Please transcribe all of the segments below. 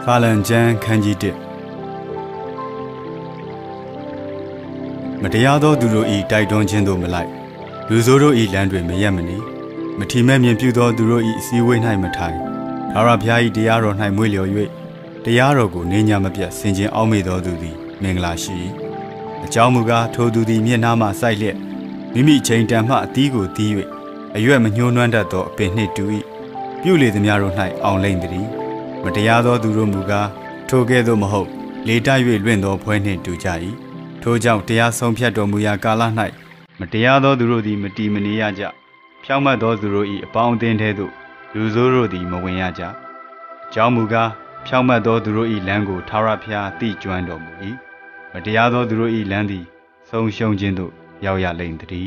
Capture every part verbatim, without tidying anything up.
ခါလန်ကျမ်းခန်းကြီးတစ်မတရားသောသူတို့၏တိုက်တွန်းခြင်းသို့မလိုက်လူဆိုးတို့၏လမ်းတွင်မရက်မနေမထီမဲ့မြင်ပြုသောသူတို့၏အစည်းအဝေး၌မထိုင်ထာဝရဘုရား၏တရားတော်၌မွေ့လျော်၍တရားတော်ကိုနေညမပြတ်ဆင်ခြင်အောက်မေ့သောသူသည်မင်္ဂလာရှိ၏အကြောင်းမူကားထိုသူသည်မျက်နှာမှစိုက်လျက်မိမိချိန်တန်မှအသီးကိုတီး၍အရွက်မညှိုးနွမ်းတတ်သောအပင်နှင့်တူ၏ပြုလေသမျှတို့၌အောင်လိမ့်သည်မတရားသောသူတို့မူကားထိုကဲ့သို့မဟုတ်လေတိုက်၍လွင့်သောဖွဲနှင့်တူကြ၏ထိုကြောင့်တရားဆုံးဖြတ်တော်မူရာကာလ၌မတရားသောသူတို့သည်မတီမနေရကြဖြောင့်မတ်သောသူတို့၏အပေါင်းအသင်းထဲသို့လူဆိုးတို့သည်မဝင်ရကြအကြောင်းမူကားဖြောင့်မတ်သောသူတို့၏လမ်းကိုထာဝရဘုရားသိကျွမ်းတော်မူ၏မတရားသောသူတို့၏လမ်းသည်ဆုံးရှုံးခြင်းသို့ရောက်ရလိမ့်သည်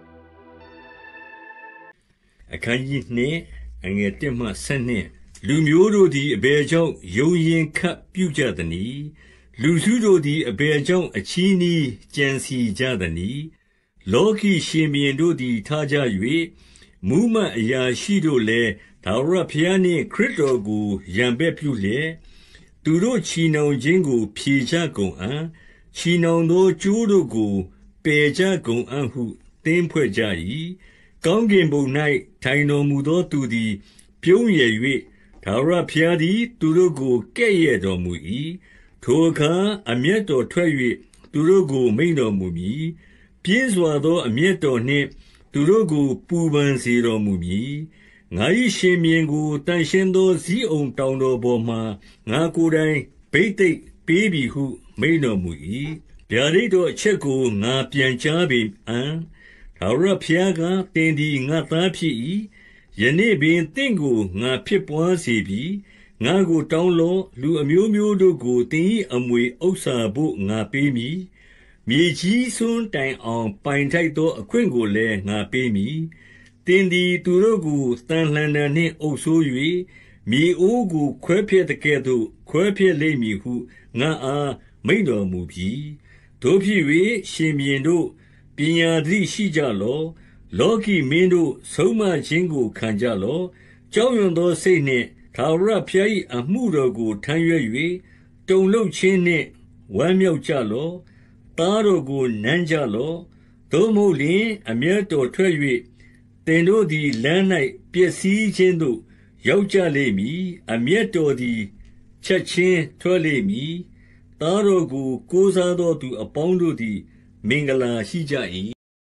အခန်းကြီးနှင့်အငယ်တစ်မှဆယ်နှစ်လူမျိုးတို့သည်အဘယ်ကြောင့်ယုံရင်ခတ်ပြုကြသနည်းလူစုတို့သည်အဘယ်ကြောင့်အချီးနှီးကြံစီကြသနည်းလောကီရှင်ဘုရင်တို့သည်ထားကြ၍မူးမတ်အရာရှိတို့လည်းထာဝရဘုရားနှင့်ခရစ်တော်ကိုရန်ဘက်ပြုလျက်သူတို့ချီနှောင်ခြင်းကိုဖြေကြကုန်အံ့ချီနှောင်သောကျိုးတို့ကိုပယ်ကြကုန်အံ့ဟုသင်းဖွဲ့ကြ၏ကောင်းကင်ဘုံ၌ထိုင်တော်မူသောသူသည်ပြုံးရည်၍ထာဝရဘုရားသည်သူတို့ကိုကဲ့ရဲ့တော်မူ၏ထိုအခါအမျက်တော်ထွက်၍သူတို့ကိုမိန့်တော်မူမည်ပြင်းစွာသောအမျက်တော်နှင့်သူတို့ကိုပူပန်စေတော်မူမည်ငါ၏ရှင်ဘုရင်ကိုတန်ရှင်းသောဇိအုန်တောင်တော်ပေါ်မှငါကိုယ်တိုင်ဘိသိက်ပေးပြီဟုမိန့်တော်မူ၏ဗျာဒိတ်တော်အချက်ကိုငါပြန်ကြားပေအံ့ထာဝရဘုရားကသင်သည်ငါသားဖြစ်၏ယနေ့ပင်သင်ကိုငါဖြစ်ပွားစေပြီငါကိုတောင်းလောလူအမျိုးမျိုးတို့ကိုသင်၏အမွေဥစ္စာဘို့ငါပေးမည်မြေကြီးစွန်းတိုင်အောင်ပိုင်ထိုက်သောအခွင့်ကိုလည်းငါပေးမည်သင်သည်သူတို့ကိုတန်လှန်တံနှင့်အုပ်ဆိုး၍မြေအိုးကိုခွဲဖြဲ့တဲ့ကဲ့သို့ခွဲဖြဲ့လိမ့်မည်ဟုငါအားမိန့်တော်မူပြီတို့ဖြစ်၍ရှင်ဘုရင်တို့ပညာသတိရှိကြလော့လောကီမင်းတို့ဆုံးမခြင်းကိုခံကြလော့ကြောက်ရွံ့သောစိတ်နှင့်ထာဝရဘုရား၏အမှုတော်ကိုထမ်းရွက်၍တုန်လှုပ်ခြင်းနှင့်ဝမ်းမြောက်ကြလော့သားတော်ကိုနမ်းကြလော့သို့မဟုတ်လျှင်အမျက်တော်ထွက်၍သင်တို့သည်လမ်း၌ပျက်စီးခြင်းသို့ရောက်ကြလိမ့်မည်အမျက်တော်သည်ချက်ချင်းထွက်လိမ့်မည်သားတော်ကိုကိုးစားသောသူအပေါင်းတို့သည်မင်္ဂလာရှိကြ၏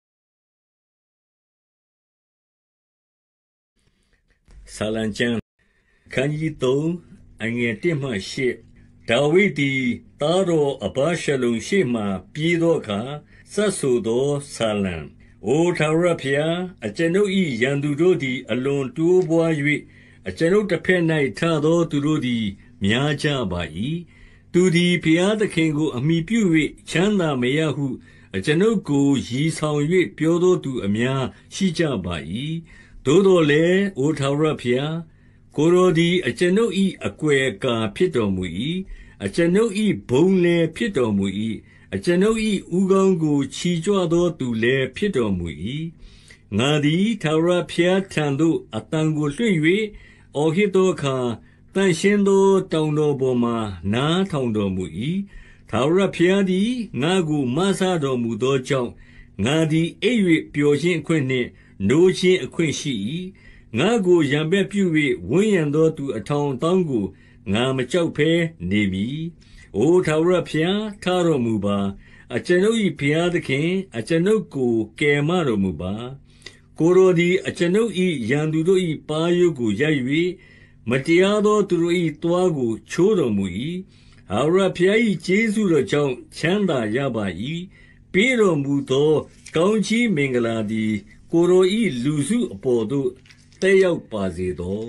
ဆာလံကျမ်းခန်းကြီးသုံးအငယ်တစ်မှရှစ်ဒါဝိဒ်သည်သားတော်အဘရှလုံရှေ့မှပြေးသောအခါစတ်ဆိုသောဆာလံအိုထာဝရဘုရားအကျွန်ုပ်၏ရန်သူတို့သည်အလွန်တိုးပွား၍အကျွန်ုပ်တစ်ဖက်၌ထသောသူတို့သည်များကြပါ၏သူသည်ဘုရားသခင်ကိုအမိပြု၍ချမ်းသာမရဟုအကျွန်ုပ်ကိုရည်ဆောင်၍ပြောသောသူအများရှိကြပါ၏သို့တော်လည်းအိုထာဝရဘုရားကိုယ်တော်သည်အကျွန်ုပ်၏အကွယ်အကာဖြစ်တော်မူ၏အကျွန်ုပ်၏ဘုံလည်းဖြစ်တော်မူ၏အကျွန်ုပ်၏ဥကောင်းကိုချီကြွသောသူလည်းဖြစ်တော်မူ၏ငါသည်ထာဝရဘုရားထံသို့အတန်ကိုလွှင့်၍အော်ဟစ်သောအခါတန်ရှင်းသောတောင်တော်ပေါ်မှနားထောင်တော်မူ၏ထာဝရဘုရားသည်ငါကိုမဆတော်မူသောကြောင့်ငါသည်အိပ်၍ပျော်ခြင်းအခွင့်နှင့်နိုးခြင်းအခွင့်ရှိ၏ငါကိုရန်ဘက်ပြု၍ဝန်းရံသောသူအထောင်တောင်းကိုငါမကြောက်ဘဲနေမည်။အိုထာဝရဘုရားထတော်မူပါအကျွန်ုပ်၏ဘုရားသခင်အကျွန်ုပ်ကိုကယ်မတော်မူပါကိုယ်တော်သည်အကျွန်ုပ်၏ရန်သူတို့၏ပါးရိုးကိုရိုက်၍မတရားသောသူတို့၏သွားကိုချိုးတော်မူ၏။ထာဝရဘုရား၏ကျေးဇူးတော်ကြောင့်ချမ်းသာရပါ၏။ပေးတော်မူသောကောင်းချီးမင်္ဂလာသည်ကိုယ်တော်၏လူစုအပေါ်သို့တက်ရောက်ပါစေသော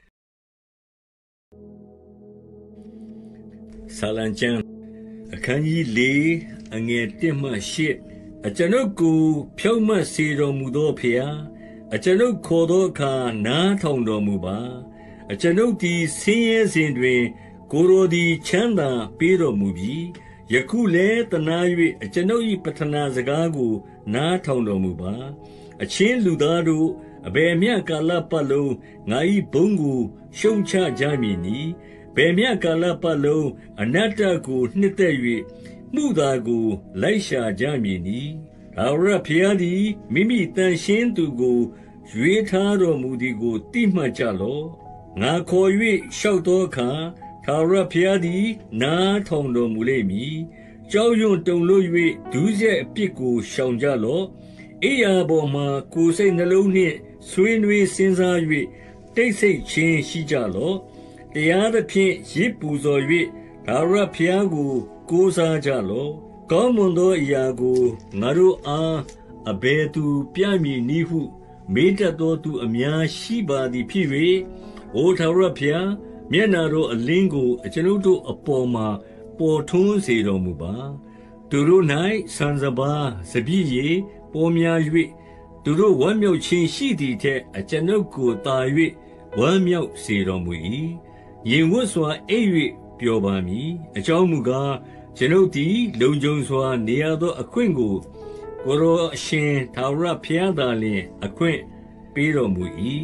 ဆာလံကျမ်းအခန်းကြီးလေးအငယ်တစ်မှရှစ်အကျွန်ုပ်ကိုဖြောင့်မတ်စေတော်မူသောဖျားအကျွန်ုပ်ခေါ်သောအခါနားထောင်တော်မူပါအကျွန်ုပ်သည်ဆင်းရဲစဉ်တွင်ကိုယ်တော်သည်ချမ်းသာပေးတော်မူပြီယခုလည်းတနာ၍အကျွန်ုပ်၏ပဌနာစကားကိုနားထောင်တော်မူပါအချင်းလူသားတို့အဘယ်မျှကာလပတ်လုံးငါ၏ဘုန်းကိုရှုံချကြမည်နီဘယ်မျှကာလပတ်လုံးအနတ္တကိုနှစ်သက်၍မှုသာကိုလိုက်ရှာကြမည်နီထာဝရဘုရားသည်မိမိတန်ရှင်းသူကိုရွေးထားတော်မူသည်ကိုသိမှတ်ကြလော့ငါခေါ်၍လျှောက်သောအခါထာဝရဘုရားသည်နားထောင်တော်မူလိမ့်မည်ကြောက်ရွံ့တုန်လှုပ်၍ဒုစရိုက်အပြစ်ကိုရှောင်ကြလော့အိယာပေါ်မှာကိုယ်စိတ်နှလုံးနှင့်ဆွေးနွေးစဉ်းစား၍တိတ်ဆိတ်ခြင်းရှိကြလော့တရားသဖြင့်ရစ်ပူဇော်၍ထာဝရဘုရားကိုကိုးစားကြလော့ကောင်းမွန်သောအရာကိုငါတို့အားအဘယ်သူပြမည်နည်းဟုမေတ္တသောသူအများရှိပါသည်ဖြစ်၍အိုထာဝရဘုရားမျက်နာတော်အလင်းကိုအကျွန်ုပ်တို့အပေါ်မှာပေါ်ထွန်းစေတော်မူပါသူတို့၌ဆန်စပါးစပြည့်ရည်ပေါ်များ၍သူတို့ဝမ်းမြောက်ခြင်းရှိသည်ထက်အကျွန်ုပ်ကိုသာ၍ဝမ်းမြောက်စေတော်မူ၏ရင်ဝတ်စွာအိပ်၍ပျော်ပါမည်အကြောင်းမူကားကျွန်ုပ်သည်လုံခြုံစွာနေရသောအခွင့်ကိုကိုယ်တော်အရှင်ထာဝရဘုရားသာလျှင်အခွင့်ပေးတော်မူ၏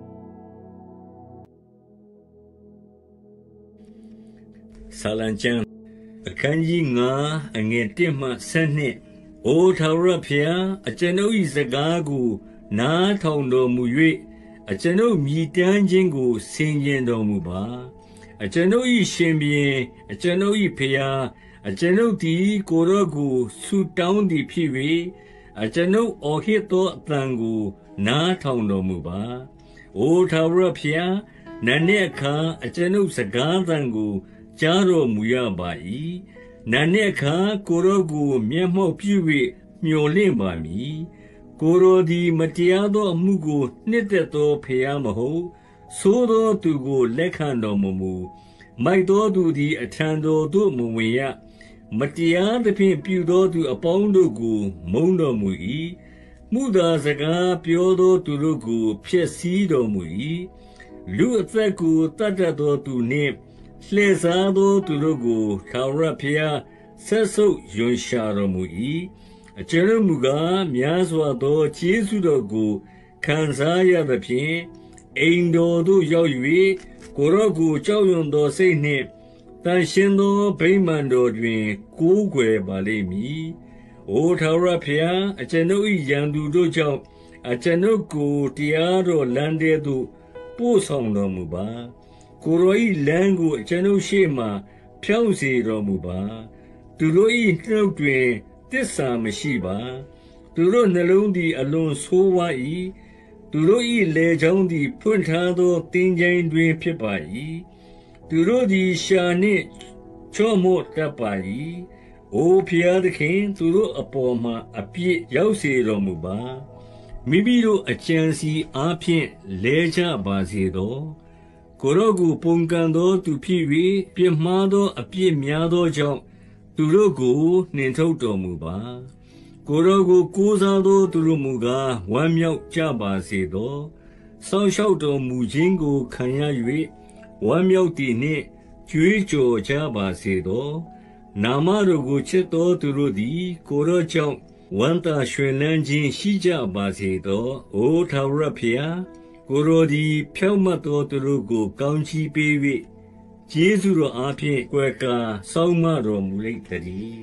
ဆာလံကျမ်းအခန်းကြီးငါးအငယ်တစ်မှဆယ်နှစ်အိုထာဝရဘုရားအကျွန်ုပ်၏စကားကိုနားထောင်တော်မူ၍အကျွန်ုပ်မြည်တမ်းခြင်းကိုဆင်ခြင်တော်မူပါအကျွန်ုပ်၏ရှင်ဘုရင်အကျွန်ုပ်၏ဘုရားအကျွန်ုပ်သည်ကိုယ်တော်ကိုဆုတောင်းသည်ဖြစ်၍အကျွန်ုပ်အော်ဟစ်သောအသံကိုနားထောင်တော်မူပါအိုထာဝရဘုရားနံနက်အခါအကျွန်ုပ်စကားသံကိုကြားတော်မူရပါ၏နံနက်အခါကိုယ်တော်ကိုမျက်မှောက်ပြု၍မျှော်လင့်ပါမည်ကိုယ်တော်သည်မတရားသောအမှုကိုနှစ်သက်သောဘုရားမဟုတ်ဆိုးသောသူကိုလက်ခံတော်မမူမိုက်သောသူသည်အထံတော်သို့မဝင်ရမတရားသဖြင့်ပြုသောသူအပေါင်းတို့ကိုမုန်းတော်မူ၏မှုသာစကားပြောသောသူတို့ကိုဖျက်ဆီးတော်မူ၏လူအသက်ကိုတတ်တတ်သောသူနှင့်လှည့်စားသောသူတို့ကိုထာဝရဘုရားဆက်ဆုပ်ယွန်ရှာတော်မူ၏အကျွန်ုပ်မူကားများစွာသောကျေးဇူးတော်ကိုခံစားရသဖြင့်အိမ်တော်သို့ရောက်၍ကိုယ်တော်ကိုကြောက်ရွံ့သောစိတ်နှင့်တန်ရှင်းသောဗိမာန်တော်တွင်ကိုးကွယ်ပါလိမ့်မည်။အိုထာဝရဘုရားအကျွန်ုပ်၏ရန်သူတို့ကြောင့်အကျွန်ုပ်ကိုတရားတော်လမ်းထဲသို့ပို့ဆောင်တော်မူပါ။ကိုယ်တော်၏လမ်းကိုအကျွန်ုပ်ရှေ့မှဖြောင့်စေတော်မူပါ။သူတို့၏နှုတ်တွင်သစ္စာမရှိပါ။သူတို့နှလုံးသည်အလွန်ဆိုးဝါး၏။သူတို့၏လေချောင်းသည်ဖွင့်ထားသောသင်္ချိုင်းတွင်ဖြစ်ပါ၏။သူတို့သည်ရှာနှင့်ချော့မော့တတ်ပါ၏။အိုဘုရားသခင်သူတို့အပေါ်မှာအပြစ်ရောက်စေတော်မူပါ။မိမိတို့အကြံစီအားဖြင့်လဲကြပါစေသော။ကိုယ်တော်ကိုပုန်ကန်သောသူဖြစ်၍ပြစ်မှားသောအပြစ်များသောကြောင့်သူတို့ကိုနှင်ထုတ်တော်မူပါ။ကိုယ်တော်ကိုကိုးစားသောသူတို့မူကားဝမ်းမြောက်ကြပါစေသော။စောင့်ရှောက်တော်မူခြင်းကိုခံရ၍ဝမ်းမြောက်သည်နှင့်ကြွေးကြော်ကြပါစေသော။နာမတော်ကိုချစ်သောသူတို့သည်ကိုယ်တော်ကြောင့်ဝမ်းသာရွှင်လန်းခြင်းရှိကြပါစေသော။အိုထာဝရဘုရားကိုယ်တော်သည်ဖြောင့်မတ်သောသူတို့ကိုကောင်းချီးပေး၍ကျေးဇူးတော်အားဖြင့်ကွယ်ကာစောင့်မတော်မူလိမ့်သတည်း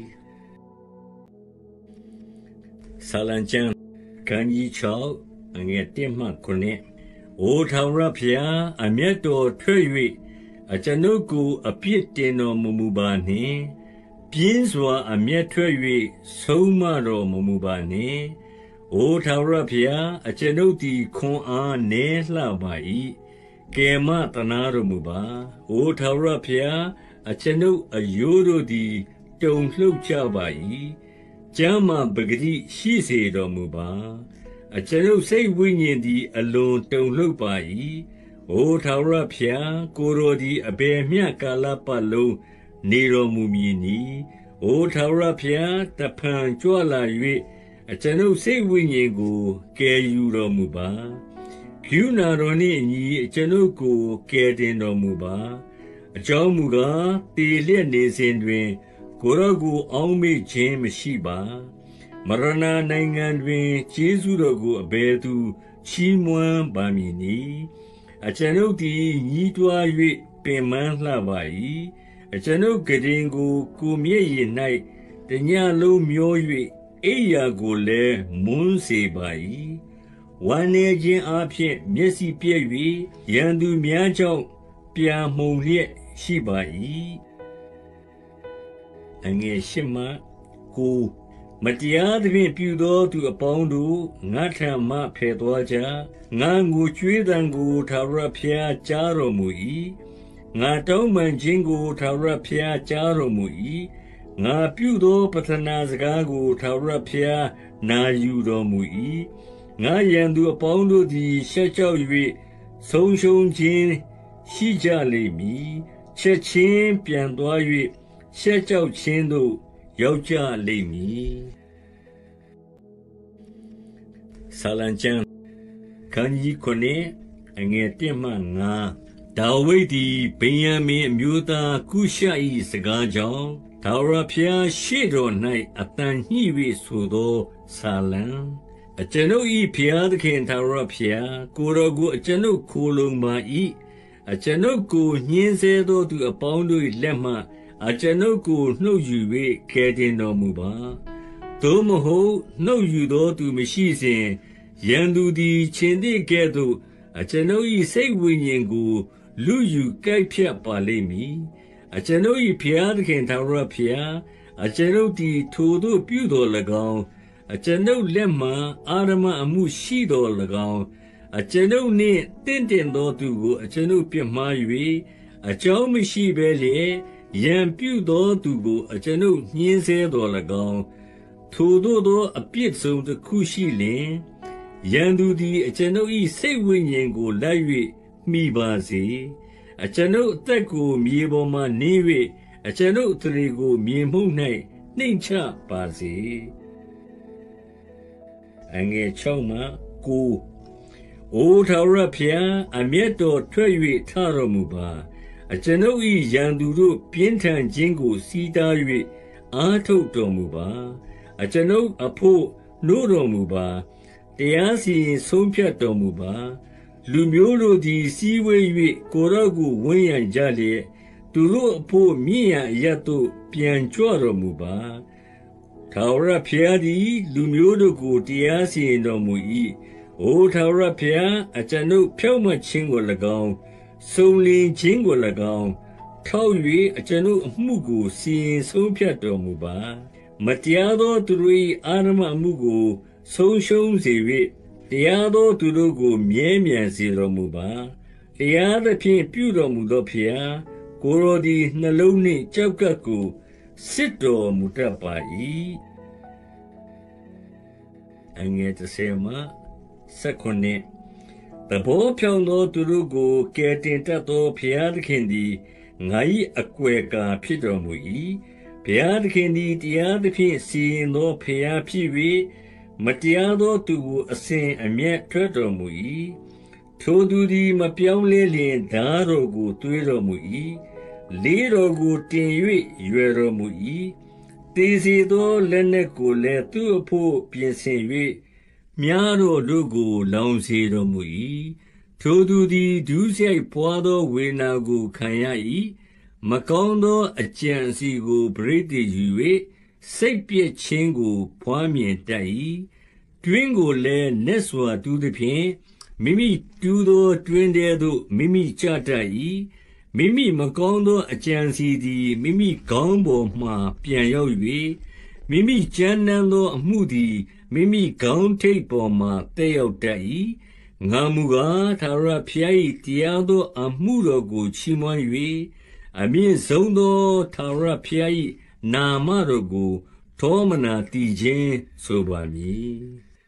။ဆာလံကျမ်းခန်းကြီးခြောက်အငယ်တစ်မှခုနှစ်အိုထာဝရဘုရားအမျက်တော်ထွက်၍အကျွန်ုပ်ကိုအပြစ်တင်တော်မမူပါနှင့်ပြင်းစွာအမျက်ထွက်၍ဆုံးမတော်မမူပါနှင့်အိုထာဝရဘုရားအကျွန်ုပ်သည်ခွန်အားနည်းလှပါ၏ကယ်မသနာတော်မူပါအိုထာဝရဘုရားအကျွန်ုပ်အယိုးတို့သည်တုန်လှုပ်ကြပါ၏ကျမ်းမာပဂတိရှိစေတော်မူပါအကျွန်ုပ်စိတ်ဝိညာဉ်သည်အလွန်တုန်လှုပ်ပါ၏အိုထာဝရဘုရားကိုယ်တော်သည်အဘယ်မျှကာလပတ်လုံးနေတော်မူမည်နည်းအိုထာဝရဘုရားတဖန်ကြွလာ၍အကျွန်ုပ်စိတ်ဝိညာဉ်ကိုကယ်ယူတော်မူပါကရုဏာတော်နှင့်အညီအကျွန်ုပ်ကိုကယ်တင်တော်မူပါအကြောင်းမူကားတည်လျက်နေစဉ်တွင်ကိုယ်တော်ကိုအောက်မေ့ခြင်းမရှိပါမရဏနိုင်ငံတွင်ကျေးဇူးတော်ကိုအဘယ်သူချီးမွမ်းပါမည်နည်းအကျွန်ုပ်သည်ညှိတွား၍ပင်ပန်းလှပါ၏အကျွန်ုပ်ကရင်ကိုကိုမျက်ရည်၌တညလုံးမျော၍အိယာကိုလည်းမွန်းစေပါ၏ဝမ်းနေခြင်းအပြင်မျက်စိပြည့်၍ရန်သူများကြောင့်ပြာမှုန်လျက်ရှိပါ၏အငယ်ရှိမှကိုမတရားသဖြင့်ပြုသောသူအပေါင်းတို့ငါထံမှဖယ်သွားကြငါငိုကြွေးသံကိုထာဝရဘုရားကြားတော်မူ၏ငါတောင်းပန်ခြင်းကိုထာဝရဘုရားကြားတော်မူ၏ငါပြုသောပဌနာစကားကိုထာဝရဘုရားနာယူတော်မူ၏ငါရန်သူအပေါင်းတို့သည်ရှက်ကြောက်၍ဆုံးရှုံးခြင်းရှိကြလိမ့်မည်ချက်ချင်းပြန်သွား၍ရှက်ကြောက်ခြင်းသို့ရောက်ကြလိမ့်မည်ဆာလံကျမ်းခန်းကြီးခုနှစ်အငယ်တစ်မှငါဒါဝိဒ်သည်ဗင်ယမင်အမျိုးသားကုရှ၏စကားကြောင့်ထာဝရဘုရားရှေ့တော်၌အသံညှိ၍ဆိုသောဆာလံအကျွန်ုပ်၏ဘုရားသခင်ထာဝရဘုရားကိုယ်တော်ကိုအကျွန်ုပ်ခိုလုံပါ၏အကျွန်ုပ်ကိုညှင်းဆဲသောသူအပေါင်းတို့၏လက်မှအကျွန်ုပ်ကိုနှုတ်ယူ၍ကယ်တင်တော်မူပါသို့မဟုတ်နှုတ်ယူသောသူမရှိစဉ်ရန်သူသည်ခြင်သည်ကဲ့သို့အကျွန်ုပ်၏စိတ်ဝိညာဉ်ကိုလူယူကိုက်ဖြတ်ပါလိမ့်မည်အကျွန်ုပ်၏ဘုရားသခင်ထာဝရဘုရားအကျွန်ုပ်သည်ထိုသို့ပြုတော်၎င်းအကျွန်ုပ်လက်မှအာရမအမှုရှိတော်၎င်းအကျွန်ုပ်နှင့်တင့်တယ်သောသူကိုအကျွန်ုပ်ပြစ်မှား၍အကြောင်းမရှိဘဲလျက်ရန်ပြုသောသူကိုအကျွန်ုပ်ညှင်းဆဲတော်၎င်းထိုသို့သောအပြစ်ဆုံးတစ်ခုရှိလျင်ရန်သူသည်အကျွန်ုပ်၏စိတ်ဝိညာဉ်ကိုလိုက်၍မိပါစေအကျွန်ုပ်အသက်ကိုမြေပေါ်မှနင်း၍အကျွန်ုပ်အထရေကိုမြေမှုန့်၌နှိမ့်ချပါစေအငယ်၆မှကိုအိုထာဝရဘုရားအမျက်တော်ထွက်၍ထတော်မူပါအကျွန်ုပ်၏ရန်သူတို့ပြင်းထန်ခြင်းကိုစီးတား၍အားထုတ်တော်မူပါအကျွန်ုပ်အဖို့နိုးတော်မူပါတရားစီရင်ဆုံးဖြတ်တော်မူပါလူမျိုးတို့သည်စီးဝေး၍ကိုယ်တော်ကိုဝန်းရံကြလျက်သူတို့အဖို့မြင့်ရာအရပ်သို့ပြန်ကြွတော်မူပါထာဝရဘုရားသည်လူမျိုးတို့ကိုတရားစီရင်တော်မူ၏အိုထာဝရဘုရားအကျွန်ုပ်ဖြောင့်မတ်ခြင်းကို၎င်းစုံလင်ခြင်းကို၎င်းထောက်၍အကျွန်ုပ်အမှုကိုစီရင်ဆုံးဖြတ်တော်မူပါမတရားသောသူတို့၏အာရမအမှုကိုဆုံးရှုံးစေ၍တရားသောသူတို့ကိုမြဲမြံစေတော်မူပါတရားသဖြင့်ပြုတော်မူသောဘုရားကိုယ်တော်သည်နှလုံးနှင့်ကြောက်ကပ်ကိုစစ်တော်မူတတ်ပါ၏အငယ်တစ်ဆယ်မှစက္ခုနှစ်သဘောဖြောင့်သောသူတို့ကိုကယ်တင်တတ်သောဘုရားသခင်သည်ငါ၏အကွယ်ကာဖြစ်တော်မူ၏ဘုရားသခင်သည်တရားသဖြင့်စီရင်သောဘုရားဖြစ်၍မတရားသောသူကိုအစဉ်အမျက်ထွက်တော်မူ၏ထိုသူသည်မပြောင်းလဲလျင်ဓာတော်ကိုသွေးတော်မူ၏လေးတော်ကိုတင်၍ရွယ်တော်မူ၏တေစီသောလက်နက်ကိုလည်းသူ့အဖို့ပြင်ဆင်၍မြားတော်တို့ကိုလောင်စေတော်မူ၏ထိုသူသည်ဒုစရိုက်ပွားသောဝေဒနာကိုခံရ၏မကောင်းသောအကြံအစီကိုပရိသေယူ၍စိတ်ပြည့်ခြင်းကိုဖွားမြင်တတ်၏တွင်းကိုလည်းနက်စွာတူးသည်ဖြင့်မိမိတူးသောတွင်းထဲသို့မိမိချတတ်၏မိမိမကောင်းသောအကြံစီသည်မိမိခေါင်းပေါ်မှပြန်ရောက်၍မိမိကြမ်းတမ်းသောအမှုသည်မိမိခေါင်းထိပ်ပေါ်မှတက်ရောက်တတ်၏ငါမူကားထာဝရဘုရား၏တရားသောအမှုတော်ကိုချီးမွမ်း၍အမြင့်ဆုံးသောထာဝရဘုရား၏နာမတော်ကိုထောမနာတည်ခြင်းဆိုပါမည်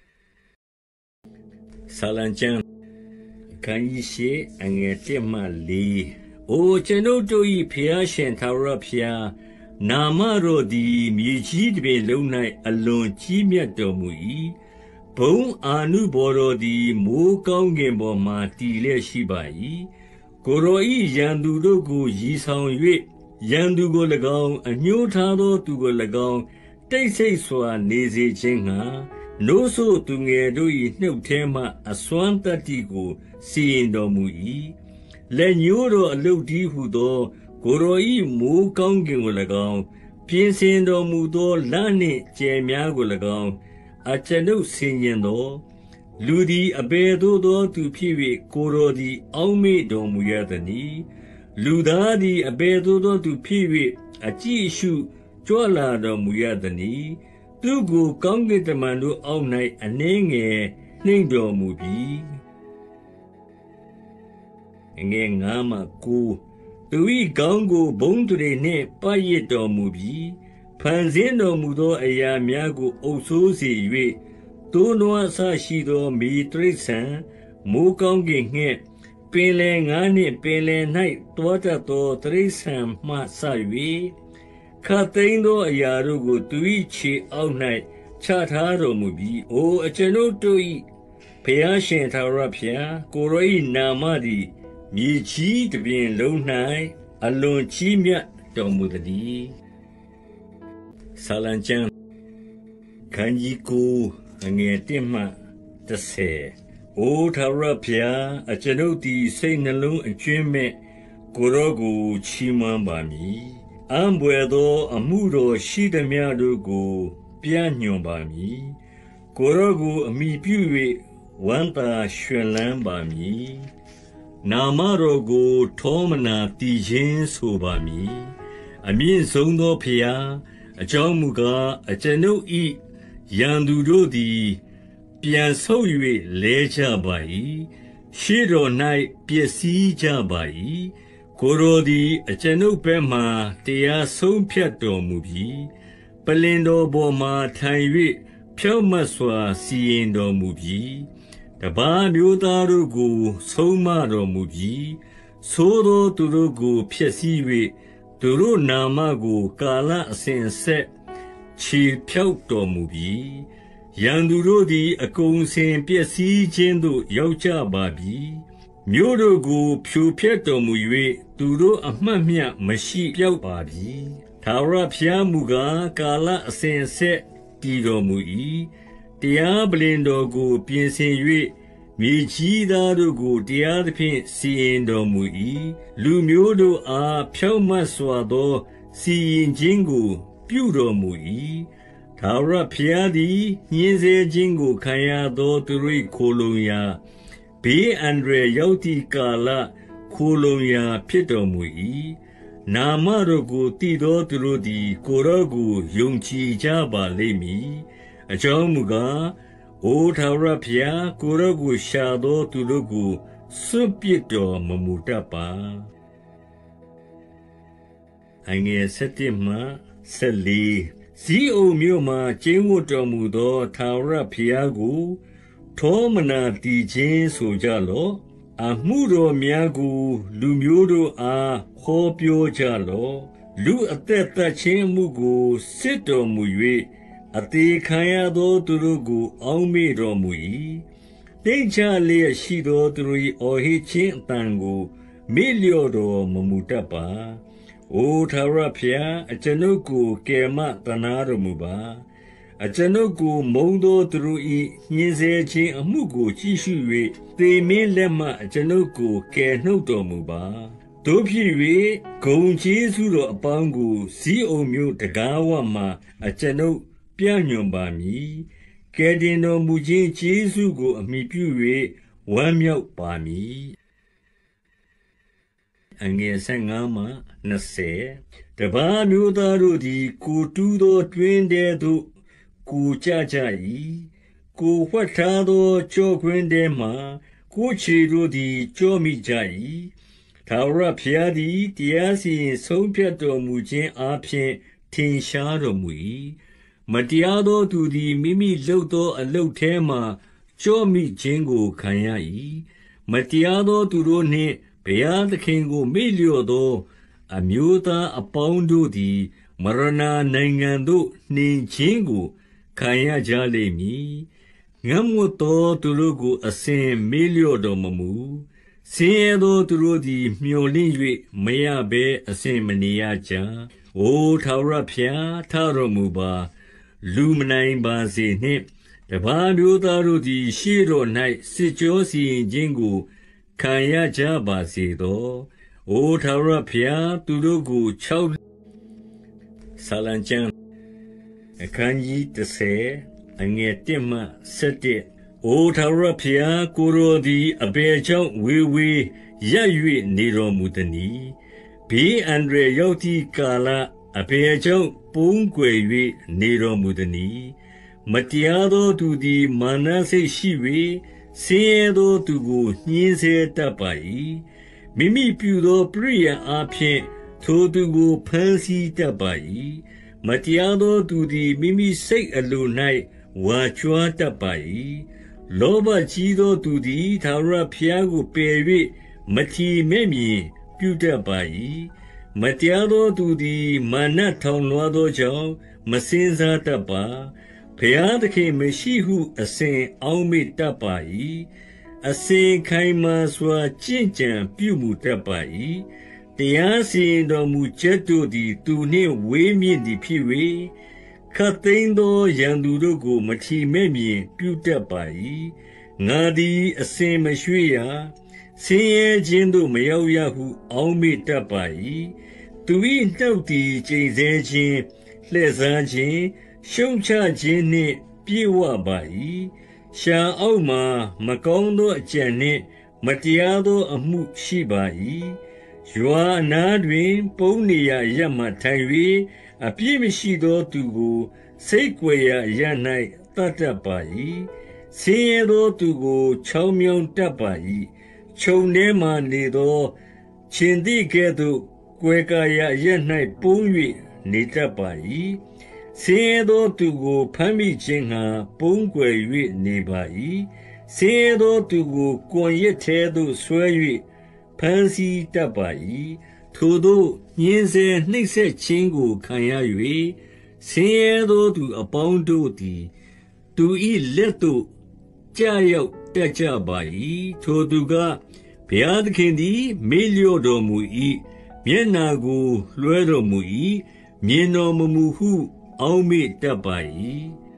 ဆာလံကျမ်းအခန်းကြီးရှစ်အငယ်တစ်မှလေးအိုကျွန်ုပ်တို့၏ဘုရားရှင်ထာဝရဘုရားနာမတော်သည်မြေကြီးတစ်ပြင်လုံး၌အလွန်ကြီးမြတ်တော်မူ၏ဘုံအာနုဘော်တော်သည်မိုးကောင်းကင်ပေါ်မှတည်လျက်ရှိပါ၏ကိုယ်တော်၏ရန်သူတို့ကိုရည်ဆောင်၍ရန်သူကို၎င်းအညှိုးထားသောသူကို၎င်းတိတ်ဆိတ်စွာနေစေခြင်းငှာနိုးဆိုသူငယ်တို့၏နှုတ်ထဲမှအစွမ်းတတ္တိကိုစီရင်တော်မူ၏လက်ညှိုးတော်အလုပ်တည်းဟုသောကိုယ်တော်၏မိုဃ်းကောင်းကင်ကို၎င်းပြင်ဆင်တော်မူသောလနှင့်ကြယ်များကို၎င်းအကျွန်ုပ်ဆင်ញင်သောလူသည်အဘယ်သို့သောသူဖြစ်၍ကိုယ်တော်သည်အောက်မေ့တော်မူရသနည်းလူသားသည်အဘယ်သို့သောသူဖြစ်၍အကြည့်အရှုကြွလာတော်မူရသနည်းသူကိုကောင်းကင်တမန်တို့အောက်၌အနှဲငယ်နှိမ့်တော်မူပြီငယ်ငါမှကိုသူ၏ကောင်းကိုဘုံတွေနှင့်ပတ်ရစ်တော်မူပြီးဖန်ဆင်းတော်မူသောအရာများကိုအုပ်ဆိုးစေ၍တိုးနွားဆရှိသောမိတရိษံမိုးကောင်းကင်ငှက်ပင်လယ်ငါးနှင့်ပင်လယ်၌တွားတတ်သောတရိษံမှဆ၍ခတ်သိမ်းသောအရာတို့ကိုသူ၏ခြေအောက်၌ချထားတော်မူပြီးအိုအကျွန်ုပ်တို့၏ဘုရားရှင်ထာဝရဘုရားကိုယ်တော်၏နာမသည်မြေကြီးတစ်ပြင်လုံး၌အလွန်ကြီးမြတ်တော်မူသည်ဆာလံကျမ်းခန်းကြီးကိုအငယ်တစ်မှတစ်ဆယ်အိုထာဝရဘုရားအကျွန်ုပ်သည်စိတ်နှလုံးအကျွင်းမဲ့ကိုယ်တော်ကိုချီးမွမ်းပါမည်အံ့ဘွယ်သောအမှုတော်ရှိသမျှတို့ကိုပြညွှန်ပါမည်ကိုယ်တော်ကိုအမိပြု၍ဝမ်းသာရွှင်လန်းပါမည်နာမတော်ကိုထောမနာတည်ခြင်းဆိုပါမည်အမြင့်ဆုံးသောဖျားအကြောင်းမူကားအကျွန်ုပ်၏ရန်သူတို့သည်ပြန်ဆုတ်၍လဲကြပါ၏ရှေ့တော်၌ပျက်စီးကြပါ၏ကိုယ်တော်သည်အကျွန်ုပ်ဘက်မှတရားဆုံးဖြတ်တော်မူပြီးပလင်တော်ပေါ်မှထိုင်၍ဖြောင့်မတ်စွာစီရင်တော်မူပြီးတပါးမျိုးသားတို့ကိုဆုံးမတော်မူပြီးသို့သောသူတို့ကိုဖျက်ဆီး၍သူတို့နာမကိုကာလအစဉ်အဆက်ခြေဖြောက်တော်မူပြီးရန်သူတို့သည်အကုန်စင်ပျက်စီးခြင်းသို့ရောက်ကြပါပြီမြို့တို့ကိုဖြိုဖျက်တော်မူ၍သူတို့အမှတ်မျှမရှိပြောက်ပါပြီထာဝရဘုရားမူကားကာလအစဉ်အဆက်တည်တော်မူ၏တရားပလင်တော်ကိုပြင်ဆင်၍မြေကြီးသားတို့ကိုတရားသဖြင့်စီရင်တော်မူ၏လူမျိုးတို့အားဖြောင့်မတ်စွာသောစီရင်ခြင်းကိုပြုတော်မူ၏ထာဝရဘုရားသည်ညှင်းဆဲခြင်းကိုခံရသောသူတို့ခိုလုံရာဘေးအန္တရာယ်ရောက်သည့်ကာလခိုလုံရာဖြစ်တော်မူ၏နာမတော်ကိုတည်သောသူတို့သည်ကိုယ်တော်ကိုယုံကြည်ကြပါလိမ့်မည်အကြောင်းမူကားအိုထာဝရဘုရားကိုယ်တော်ကိုရှာသောသူတို့ကိုစွန့်ပစ်တော်မမူတတ်ပါအငယ်၁၁မှ၁၄ဇီးအုန်မြို့မှကျင်းဝတ်တော်မူသောထာဝရဘုရားကိုထောမနာတည်ခြင်းဆိုကြလော့အမှုတော်များကိုလူမျိုးတို့အားဟောပြောကြလော့လူအသက်သတ်ခြင်းမှုကိုစစ်တော်မူ၍အသေးခံရသောသူတို့ကိုအောက်မေ့တော်မူ၏တိတ်ချလျက်ရှိသောသူတို့၏အော်ဟစ်ခြင်းအတန်ကိုမေ့လျော့တော်မမူတတ်ပါအိုထာဝရဘုရားအကျွန်ုပ်ကိုကယ်မသနာတော်မူပါအကျွန်ုပ်ကိုမုန်းသောသူတို့၏ညှင်းဆဲခြင်းအမှုကိုကြည့်ရှု၍သေမင်းလက်မှအကျွန်ုပ်ကိုကယ်နှုတ်တော်မူပါတို့ဖြစ်၍ဂုံကျေးဇူးတော်အပေါင်းကိုဇီးအုန်မြို့တကားဝမှအကျွန်ုပ်ပြညွှန်ပါမည်ကယ်တင်တော်မူခြင်းကျေးဇူးကိုအမိပြု၍ဝမ်းမြောက်ပါမည်အငယ်၁၅မှ၂၀တပါးမျိုးသားတို့သည်ကိုတူးသောတွင်ထဲသို့ကိုကြကြ၏ကိုဝှက်ထားသောကြောခွင်းထဲမှကိုခြေတို့သည်ကြောမိကြ၏ထာဝရဘုရားသည်တရားစီရင်ဆုံးဖြတ်တော်မူခြင်းအားဖြင့်ထင်ရှားတော်မူ၏မတရားသောသူသည်မိမိလုပ်သောအလုပ်ထဲမှကြောမိခြင်းကိုခံရ၏မတရားသောသူတို့နှင့်ဘုရားသခင်ကိုမေ့လျော့သောအမျိုးသားအပေါင်းတို့သည်မရဏနိုင်ငံသို့နှင်ခြင်းကိုခံရကြလိမ့်မည်ငတ်မွတ်သောသူတို့ကိုအစဉ်မေ့လျော့တော်မမူဆင်းရဲသောသူတို့သည်မျှော်လင့်၍မရဘဲအစဉ်မနေရကြအိုထာဝရဘုရားထတော်မူပါလူမနိုင်ပါစေနှင့်တပါးမျိုးသားတို့သည်ရှေ့တော်၌စစ်ကြောစီရင်ခြင်းကိုခံရကြပါစေသော။အိုထာဝရဘုရားသူတို့ကိုခြောက်ဆာလံကျမ်းအခန်းကြီး30အငယ်1မှ17အိုထာဝရဘုရားကိုယ်တော်သည်အဘယ်ကြောင့်ဝေဝေးရပ်၍နေတော်မူသနည်း။ဘေးအန္တရာယ်ရောက်သည့်ကာလအဘယ်ကြောင့်ပုန်းကွယ်၍နေတော်မူသနည်း။မတရားသောသူသည်မာနစိတ်ရှိ၍ဆင်းရဲသောသူကိုညှဉ်းဆဲတတ်ပါ၏။မိမိပြုသောပရိယာယ်အားဖြင့်ထိုသူကိုဘမ်းဆီးတတ်ပါ၏။မတရားသောသူသည်မိမိစိတ်အလို၌ဝါကြွားတတ်ပါ၏။လောဘကြီးသောသူသည်ထာဝရဘုရားကိုပယ်၍မထီမဲ့မြင်ပြုတတ်ပါ၏။မတရားသောသူသည်မာနထောင်လွှားသောကြောင့်မစင်စားတတ်ပါ။ဘုရားသခင်မရှိဟုအစဉ်အောက်မေ့တတ်ပါ၏။အစဉ်ခိုင်မာစွာကျင့်ကြံပြုမူတတ်ပါ၏။တရားစီရင်တော်မူချက်တို့သည်သူနှင့်ဝေးမြင့်သည်ဖြစ်၍ခတ်သိမ်းသောရန်သူတို့ကိုမထီမဲ့မြင်ပြုတတ်ပါ၏။ငါသည်အစဉ်မရွှေ့ရဆင်းရဲခြင်းသို့မရောက်ရဟုအောက်မေ့တတ်ပါ၏။သူ၏နှုတ်သည်ကျိန်ဆဲခြင်းလှည့်စားခြင်းရှုံချခြင်းနှင့်ပြေဝပါ၏။ရှာအောက်မှမကောင်းသောအကြံနှင့်မတရားသောအမှုရှိပါ၏။ရွာအနားတွင်ပုန်းနေရာရပ်မှထိုင်၍အပြစ်မရှိသောသူကိုစိတ်ကြွယ်ရာရပ်၌တတ်တတ်ပါ၏။ဆင်းရဲသောသူကိုချောင်းမြောင်းတတ်ပါ၏။ခြုံထဲမှနေသောခြင်သည်ကဲ့သို့ကွယ်ကာရာရပ်၌ပုန်း၍နေတတ်ပါ၏။ဆင်းရဲသောသူကိုဖမ်းမိခြင်းငှါပုန်းကွယ်၍နေပါ၏။ဆင်းရဲသောသူကိုကွန်ရွက်ထဲသို့ဆွဲ၍ဖမ်းဆီးတတ်ပါ၏။ထိုသို့ညှဉ်းဆဲနှိပ်စက်ခြင်းကိုခံရ၍ဆင်းရဲသောသူအပေါင်းတို့သည်သူ၏လက်သို့ကျရောက်တတ်ကြပါ၏။ထိုသူကဘုရားသခင်သည်မေ့လျော့တော်မူ၏။မျက်နှာကိုလွှဲတော်မူ၏။မြင်တော်မမူဟုအောက်မေ့တတ်ပါ၏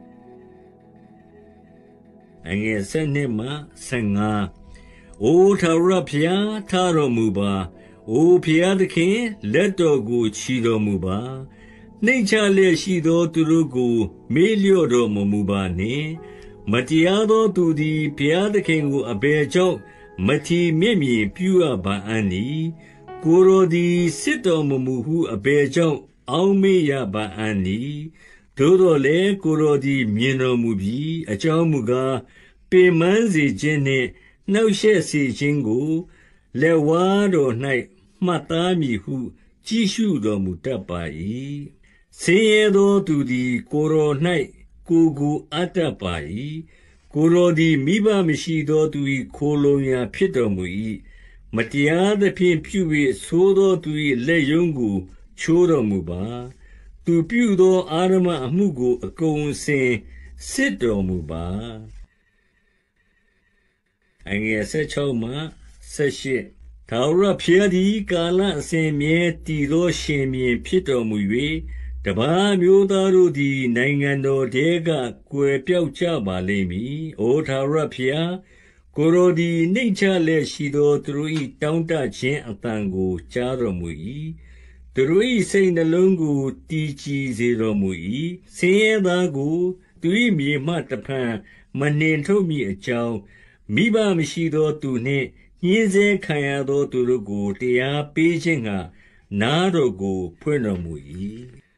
။အငယ်၁၂မှ၁၅အိုထာဝရဘုရားထတော်မူပါ။အိုဘုရားသခင်လက်တော်ကိုချီတော်မူပါ။နှိမ့်ချလျက်ရှိသောသူတို့ကိုမေ့လျော့တော်မမူပါနှင့်။မတရားသောသူသည်ဘုရားသခင်ကိုအဘယ်ကြောင့်မထီမဲ့မြင်ပြုရပါအံ့နည်း။ကိုယ်တော်သည်စစ်တော်မမူဟုအဘယ်ကြောင့်အောက်မေ့ရပါအံ့နည်း။သို့သော်လည်းကိုယ်တော်သည်မြင်တော်မူပြီ။အကြောင်းမူကားပင်ပန်းစေခြင်းနှင့်နှောင့်ရှက်စေခြင်းကိုလက်ဝါးတော်၌မှတ်သားမည်ဟုကြည့်ရှုတော်မူတတ်ပါ၏။ဆင်းရဲသောသူသည်ကိုယ်တော်၌ကိုယ်ကိုအပ်တတ်ပါ၏။ကိုယ်တော်သည်မိဘမရှိသောသူ၏ခိုလှုံရာဖြစ်တော်မူ၏။မတရားသဖြင့်ပြု၍ဆိုးသောသူ၏လက်ရုံးကိုချိုးတော်မူပါ။သူပြုသောအဓမ္မအမှုကိုအကုန်အစင်စစ်တော်မူပါ။အငယ်၁၆မှ၁၈ထာဝရဘုရားသည်ကာလအစဉ်မြဲတည်သောရှင်ဘုရင်ဖြစ်တော်မူ၍တပါးအမျိုးသားတို့သည်နိုင်ငံတော်ထဲကကွယ်ပျောက်ကြပါလိမ့်မည်။အိုထာဝရဘုရားကိုယ်တော်သည်နှိမ့်ချလျက်ရှိသောသူတို့၏တောင့်တခြင်းအသံကိုကြားတော်မူ၏။သူတို့၏စိတ်နှလုံးကိုတည်ကြည်စေတော်မူ၏။ဆင်းရဲသားကိုသူ၏မြေမှတဖန်မနှင်ထုတ်မည်အကြောင်းမိဘမရှိသောသူနှင့်ညှဉ်းဆဲခံရသောသူတို့ကိုတရားပေးခြင်းငှါနားတော်ကိုဖွင့်တော်မူ၏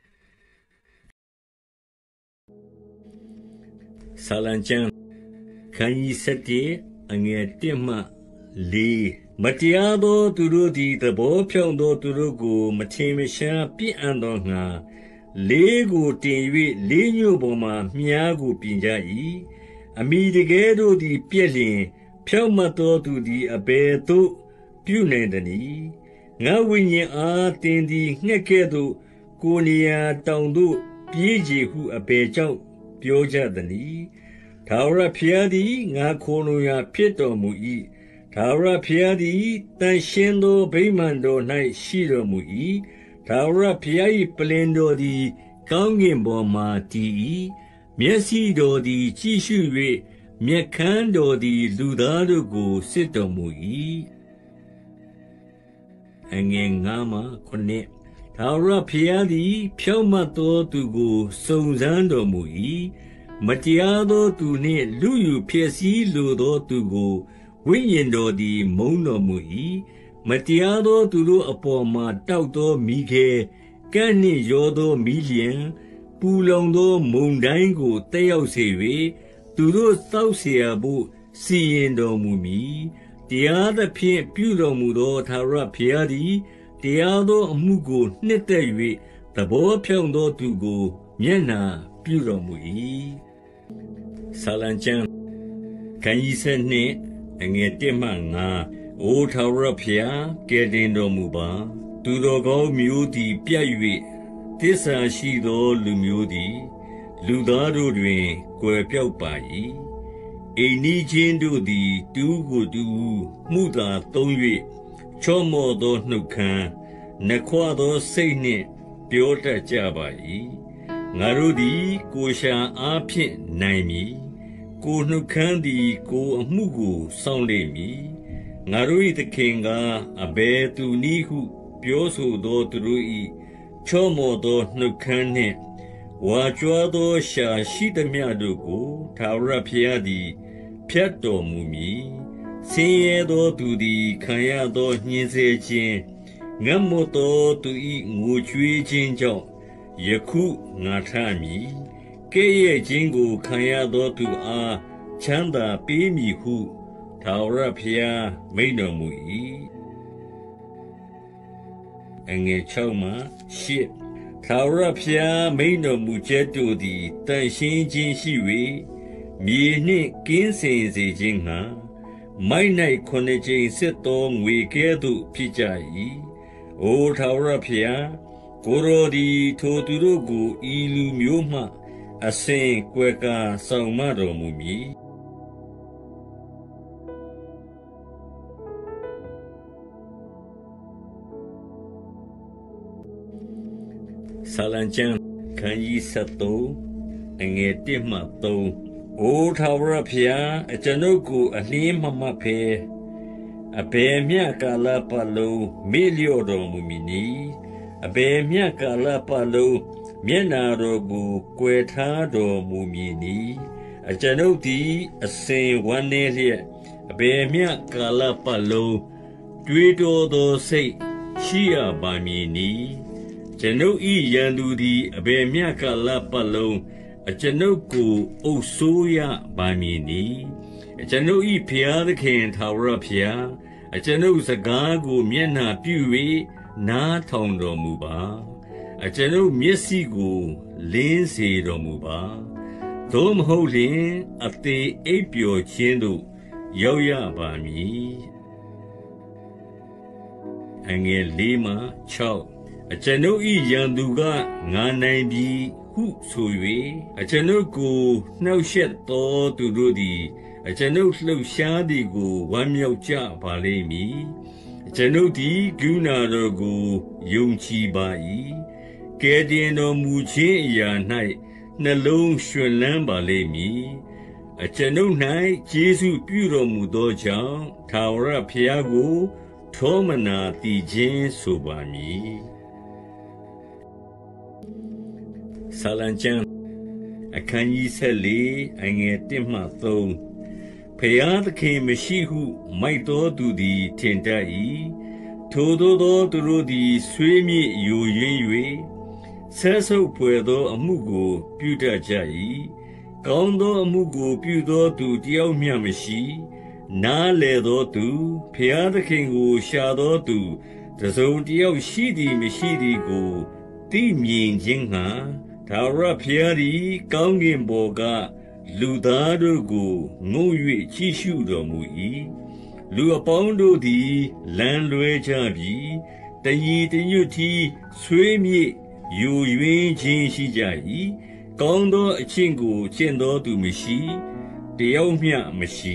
။ဆာလံကျမ်းခန်းကြီး၁၁အငယ်၁မှ၄မတရားသောသူတို့သည်သဘောဖြောင့်သောသူတို့ကိုမထင်မရှားပြစ်အံ့သောငှါလေးကိုတင်၍လေးညှို့ပေါ်မှမြှားကိုပြင်ကြ၏။အမိတကဲတို့သည်ပြက်လျင်ဖြောင့်မတ်သောသူသည်အဘယ်သို့ပြုနိုင်သနည်း။ငါဝိညာဉ်အားသင်သည်ငှက်ကဲ့သို့ကိုယ်နေရာတောင်သို့ပြေးချေဟုအဘယ်ကြောင့်ပြောကြသနည်း။ထာဝရဘုရားသည်ငါခိုလှုံရာဖြစ်တော်မူ၏။ထာဝရဘုရားသည်သန့်ရှင်းသောဗိမာန်တော်၌ရှိတော်မူ၏။ထာဝရဘုရား၏ပလ္လင်တော်သည်ကောင်းကင်ပေါ်မှာတည်၏။မျက်စိတော်သည်ကြည့်ရှု၍မျက်ခမ်းတော်သည်လူသားတို့ကိုစစ်တော်မူ၏အငယ်ငါးမှခုနှစ်ထာဝရဘုရားသည်ဖြောင့်မတ်သောသူကိုစုံစမ်းတော်မူ၏မတရားသောသူနှင့်လူယူဖြစ်စည်းလိုသောသူကိုဝိညာဉ်တော်သည်မုန်းတော်မူ၏မတရားသောသူတို့အပေါ်မှာတောက်သောမိခဲကန့်နှင့်ရောသောမိလျံပူလောင်သောမုန်တိုင်းကိုတက်ရောက်စေ၍သူတို့တောက်เสียဖို့စီရင်တော်မူမည်တရားသဖြင့်ပြုတော်မူသောထာဝရဘုရားသည်တရားသောအမှုကိုနှစ်သက်၍သဘောဖြောင့်သောသူကိုမျက်နှာပြုတော်မူ၏ဆာလံကျမ်းခန်းကြီးဆက်နှင့်အငယ်တစ်မှငါအိုထာဝရဘုရားကယ်တင်တော်မူပါသူတော်ကောင်းမျိုးသည်ပြတ်၍သစ္စာရှိသောလူမျိုးသည်လူသားတို့တွင်ကွယ်ပြောက်ပါ၏အိမ်နီးချင်းတို့သည်တူးကိုတူးမှုသာသုံး၍ချော့မော့သောနှုတ်ခမ်းနှခွသောစိတ်နှင့်ပြောတတ်ကြပါ၏ငါတို့သည်ကိုယ်ရှာအားဖြင့်နိုင်မည်ကိုယ်နှုတ်ခမ်းသည်ကိုယ်အမှုကိုစောင့်လိမ့်မည်ငါတို့၏သခင်ကအဘယ်သူနည်းဟုပြောဆိုသောသူတို့၏ချော့မော့သောနှုတ်ခမ်းနှင့်ဝါကြွားသောရှာရှိသမျှတို့ကိုထာဝရဘုရားသည်ဖြတ်တော်မူမည်ဆင်းရဲသောသူသည်ခံရသောညှဉ်းဆဲခြင်းငတ်မွတ်သောသူ၏ငိုကြွေးခြင်းကြောင့်ယခုငါထမည်ကဲ့ရဲ့ခြင်းကိုခံရသောသူအားချမ်းသာပေးမည်ဟုထာဝရဘုရားမိန့်တော်မူ၏အငယ်၆မှရှစ်ထာဝရဘုရားမိန့်တော်မူချက်တို့သည်တန်ရှင်းခြင်းရှိ၍မြေနှင့်ကင်းစင်စေခြင်းငှာမိုက်၌ခုနှစ်ကြိမ်စစ်သောငွေကဲ့သို့ဖြစ်ကြ၏အိုထာဝရဘုရားကိုယ်တော်သည်ထိုသူတို့ကိုဤလူမျိုးမှအစဉ်ကွယ်ကာဆောင်မတော်မူမည်ဆာလံကျမ်းခန်းကြီးဆက်သုံးအငယ်တစ်မှသုံးအိုထာဝရဘုရားအကျွန်ုပ်ကိုအလင်းမမှတ်ဖဲအဘယ်မျှကာလပတ်လုံးမေ့လျော့တော်မူမည်နည်းအဘယ်မျှကာလပတ်လုံးမျက်နာတော်ကိုကွယ်ထားတော်မူမည်နည်းအကျွန်ုပ်သည်အစဉ်ဝမ်းနည်းလျက်အဘယ်မျှကာလပတ်လုံးတွေးတောသောစိတ်ရှိရပါမည်နည်းကျွန်ုပ်၏ရန်သူသည်အဘယ်မျှကာလပတ်လုံးအကျွန်ုပ်ကိုအုပ်ဆိုးရပါမည်နည်းအကျွန်ုပ်၏ဘုရားသခင်ထာဝရဘုရားအကျွန်ုပ်စကားကိုမျက်နှာပြု၍နားထောင်တော်မူပါအကျွန်ုပ်မျက်စိကိုလင်းစေတော်မူပါသို့မဟုတ်လျှင်အသေးအိပ်ပျော်ခြင်းသို့ရောက်ရပါမည်အငယ်လေးမှခြောက်အကျွန်ုပ်၏ရန်သူကငါနိုင်ပြီဟုဆို၍အကျွန်ုပ်ကိုနှောက်ယှက်သောသူတို့သည်အကျွန်ုပ်လှုပ်ရှားသည်ကိုဝမ်းမြောက်ကြပါလိမ့်မည်အကျွန်ုပ်သည်ကရုဏာတော်ကိုယုံကြည်ပါ၏ကယ်တင်တော်မူခြင်းအရာ၌နှလုံးရွှင်လန်းပါလိမ့်မည်အကျွန်ုပ်၌ကျေးဇူးပြုတော်မူသောကြောင့်ထာဝရဘုရားကိုထောမနာတည်ခြင်းဆိုပါမည်ဆာလံကျမ်းအခန်းကြီးဆက်လေးအငယ်တစ်မှသုံးဖျားသခင်မရှိဟုမိုက်သောသူသည်ထင်တတ်၏ထိုသို့သောသူတို့သည်ဆွေးမြေ့ယိုယွင်း၍ဆဲဆုပ်ဖွယ်သောအမှုကိုပြုတတ်ကြ၏ကောင်းသောအမှုကိုပြုသောသူတယောက်မျှမရှိနားလည်သောသူဖျားသခင်ကိုရှာသောသူတစုံတယောက်ရှိသည်မရှိသည်ကိုသိမြင်ခြင်းငှာထာဝရဘုရားသည်ကောင်းကင်ဘော်ကလူသားတို့ကိုငုံ၍ကြည့်ရှုတော်မူ၏လူအပေါင်းတို့သည်လမ်းလွဲကြပြီတညီတညွတ်တီဆွေးမြေ့ယိုယွင်းခြင်းရှိကြ၏ကောင်းသောအကျင့်ကိုကျင့်သောသူမရှိတယောက်မျှမရှိ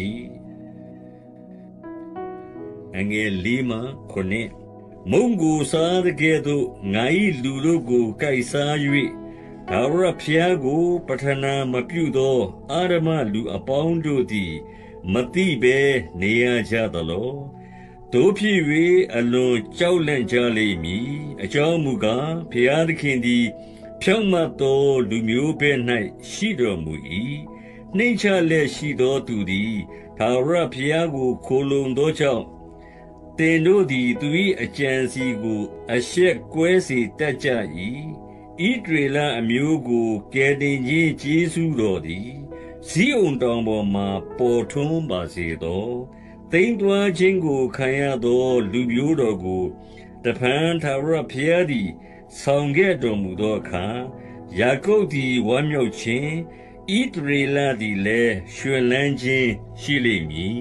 အငယ်လေးမှခုနှစ်မုံကိုစားတဲ့ကဲ့သို့ငါ၏လူတို့ကိုကိုက်စား၍ထာဝရဘုရားကိုပဌနာမပြုသောအာရမလူအပေါင်းတို့သည်မသိဘဲနေရကြသလောတို့ဖြစ်၍အလွန်ကြောက်လန့်ကြလိမ့်မည်အကြောင်းမူကားဘုရားသခင်သည်ဖြောင့်မတ်သောလူမျိုးဘဲ၌ရှိတော်မူ၏နှိမ့်ချလက်ရှိသောသူသည်ထာဝရဘုရားကိုခိုလုံသောကြောင့်သင်တို့သည်သူ၏အကြံစီကိုအရှက်ကွဲစေတတ်ကြ၏ဣသရေလအမျိုးကိုကယ်တင်ခြင်းကျေးဇူးတော်သည်ဇိအုန်တောင်ပေါ်မှပေါ်ထွန်းပါစေသောသိမ်းသွားခြင်းကိုခံရသောလူမျိုးတော်ကိုတဖန်ထာဝရဘုရားသည်ဆောင်ခဲ့တော်မူသောအခါယာကုပ်သည်ဝမ်းမြောက်ခြင်းဣသရေလသည်လည်းရွှင်လန်းခြင်းရှိလိမ့်မည်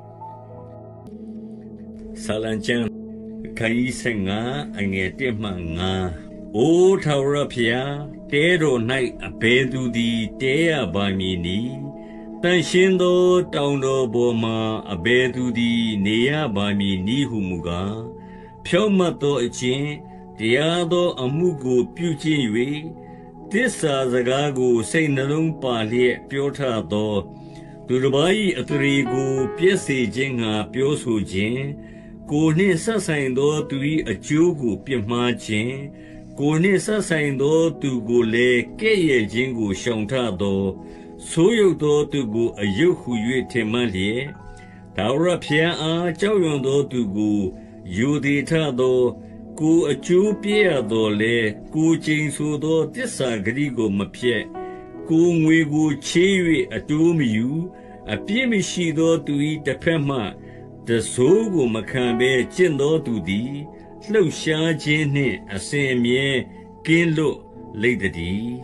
ဆာလံကျမ်းခန်းကြီးဆယ်ငါအငယ်တစ်မှငါအိုထာဝရဘုရားတဲတော်၌အဘယ်သူသည်တဲရပါမည်နည်းတန်ရှင်းသောတောင်တော်ပေါ်မှာအဘယ်သူသည်နေရပါမည်နည်းဟုမူကားဖြောင့်မတ်သောအခြင်းတရားသောအမှုကိုပြုကျင့်၍သစ္စာစကားကိုစိတ်နှလုံးပါလျက်ပြောထသောသူတစ်ပါး၏အသရေကိုပြည့်စေခြင်းငှာပြောဆိုခြင်းကိုနှင့်ဆက်ဆိုင်သောသူ၏အကျိုးကိုပြစ်မှားခြင်းကိုနှင့်ဆက်ဆိုင်သောသူကိုလည်းကဲ့ရဲ့ခြင်းကိုရှောင်ထသောဆိုးရုပ်သောသူကိုအယုတ်ဟု၍ထင်မှတ်လျက်ထာဝရဘုရားအားကြောက်ရွံ့သောသူကိုယူသည်ထသောကိုအကျိုးပြည့်ရသောလေကိုကျိန်ဆိုသောတစ္ဆာဂတိကိုမဖျက်ကိုငွေကိုချေး၍အတိုးမယူအပြစ်မရှိသောသူ၏တစ်ဖက်မှတဆိုးကိုမခံဘဲကျင့်သောသူသည်လှုပ်ရှားခြင်းနှင့်အစဉ်အမြဲကင်းလွတ်လိမ့်တည်း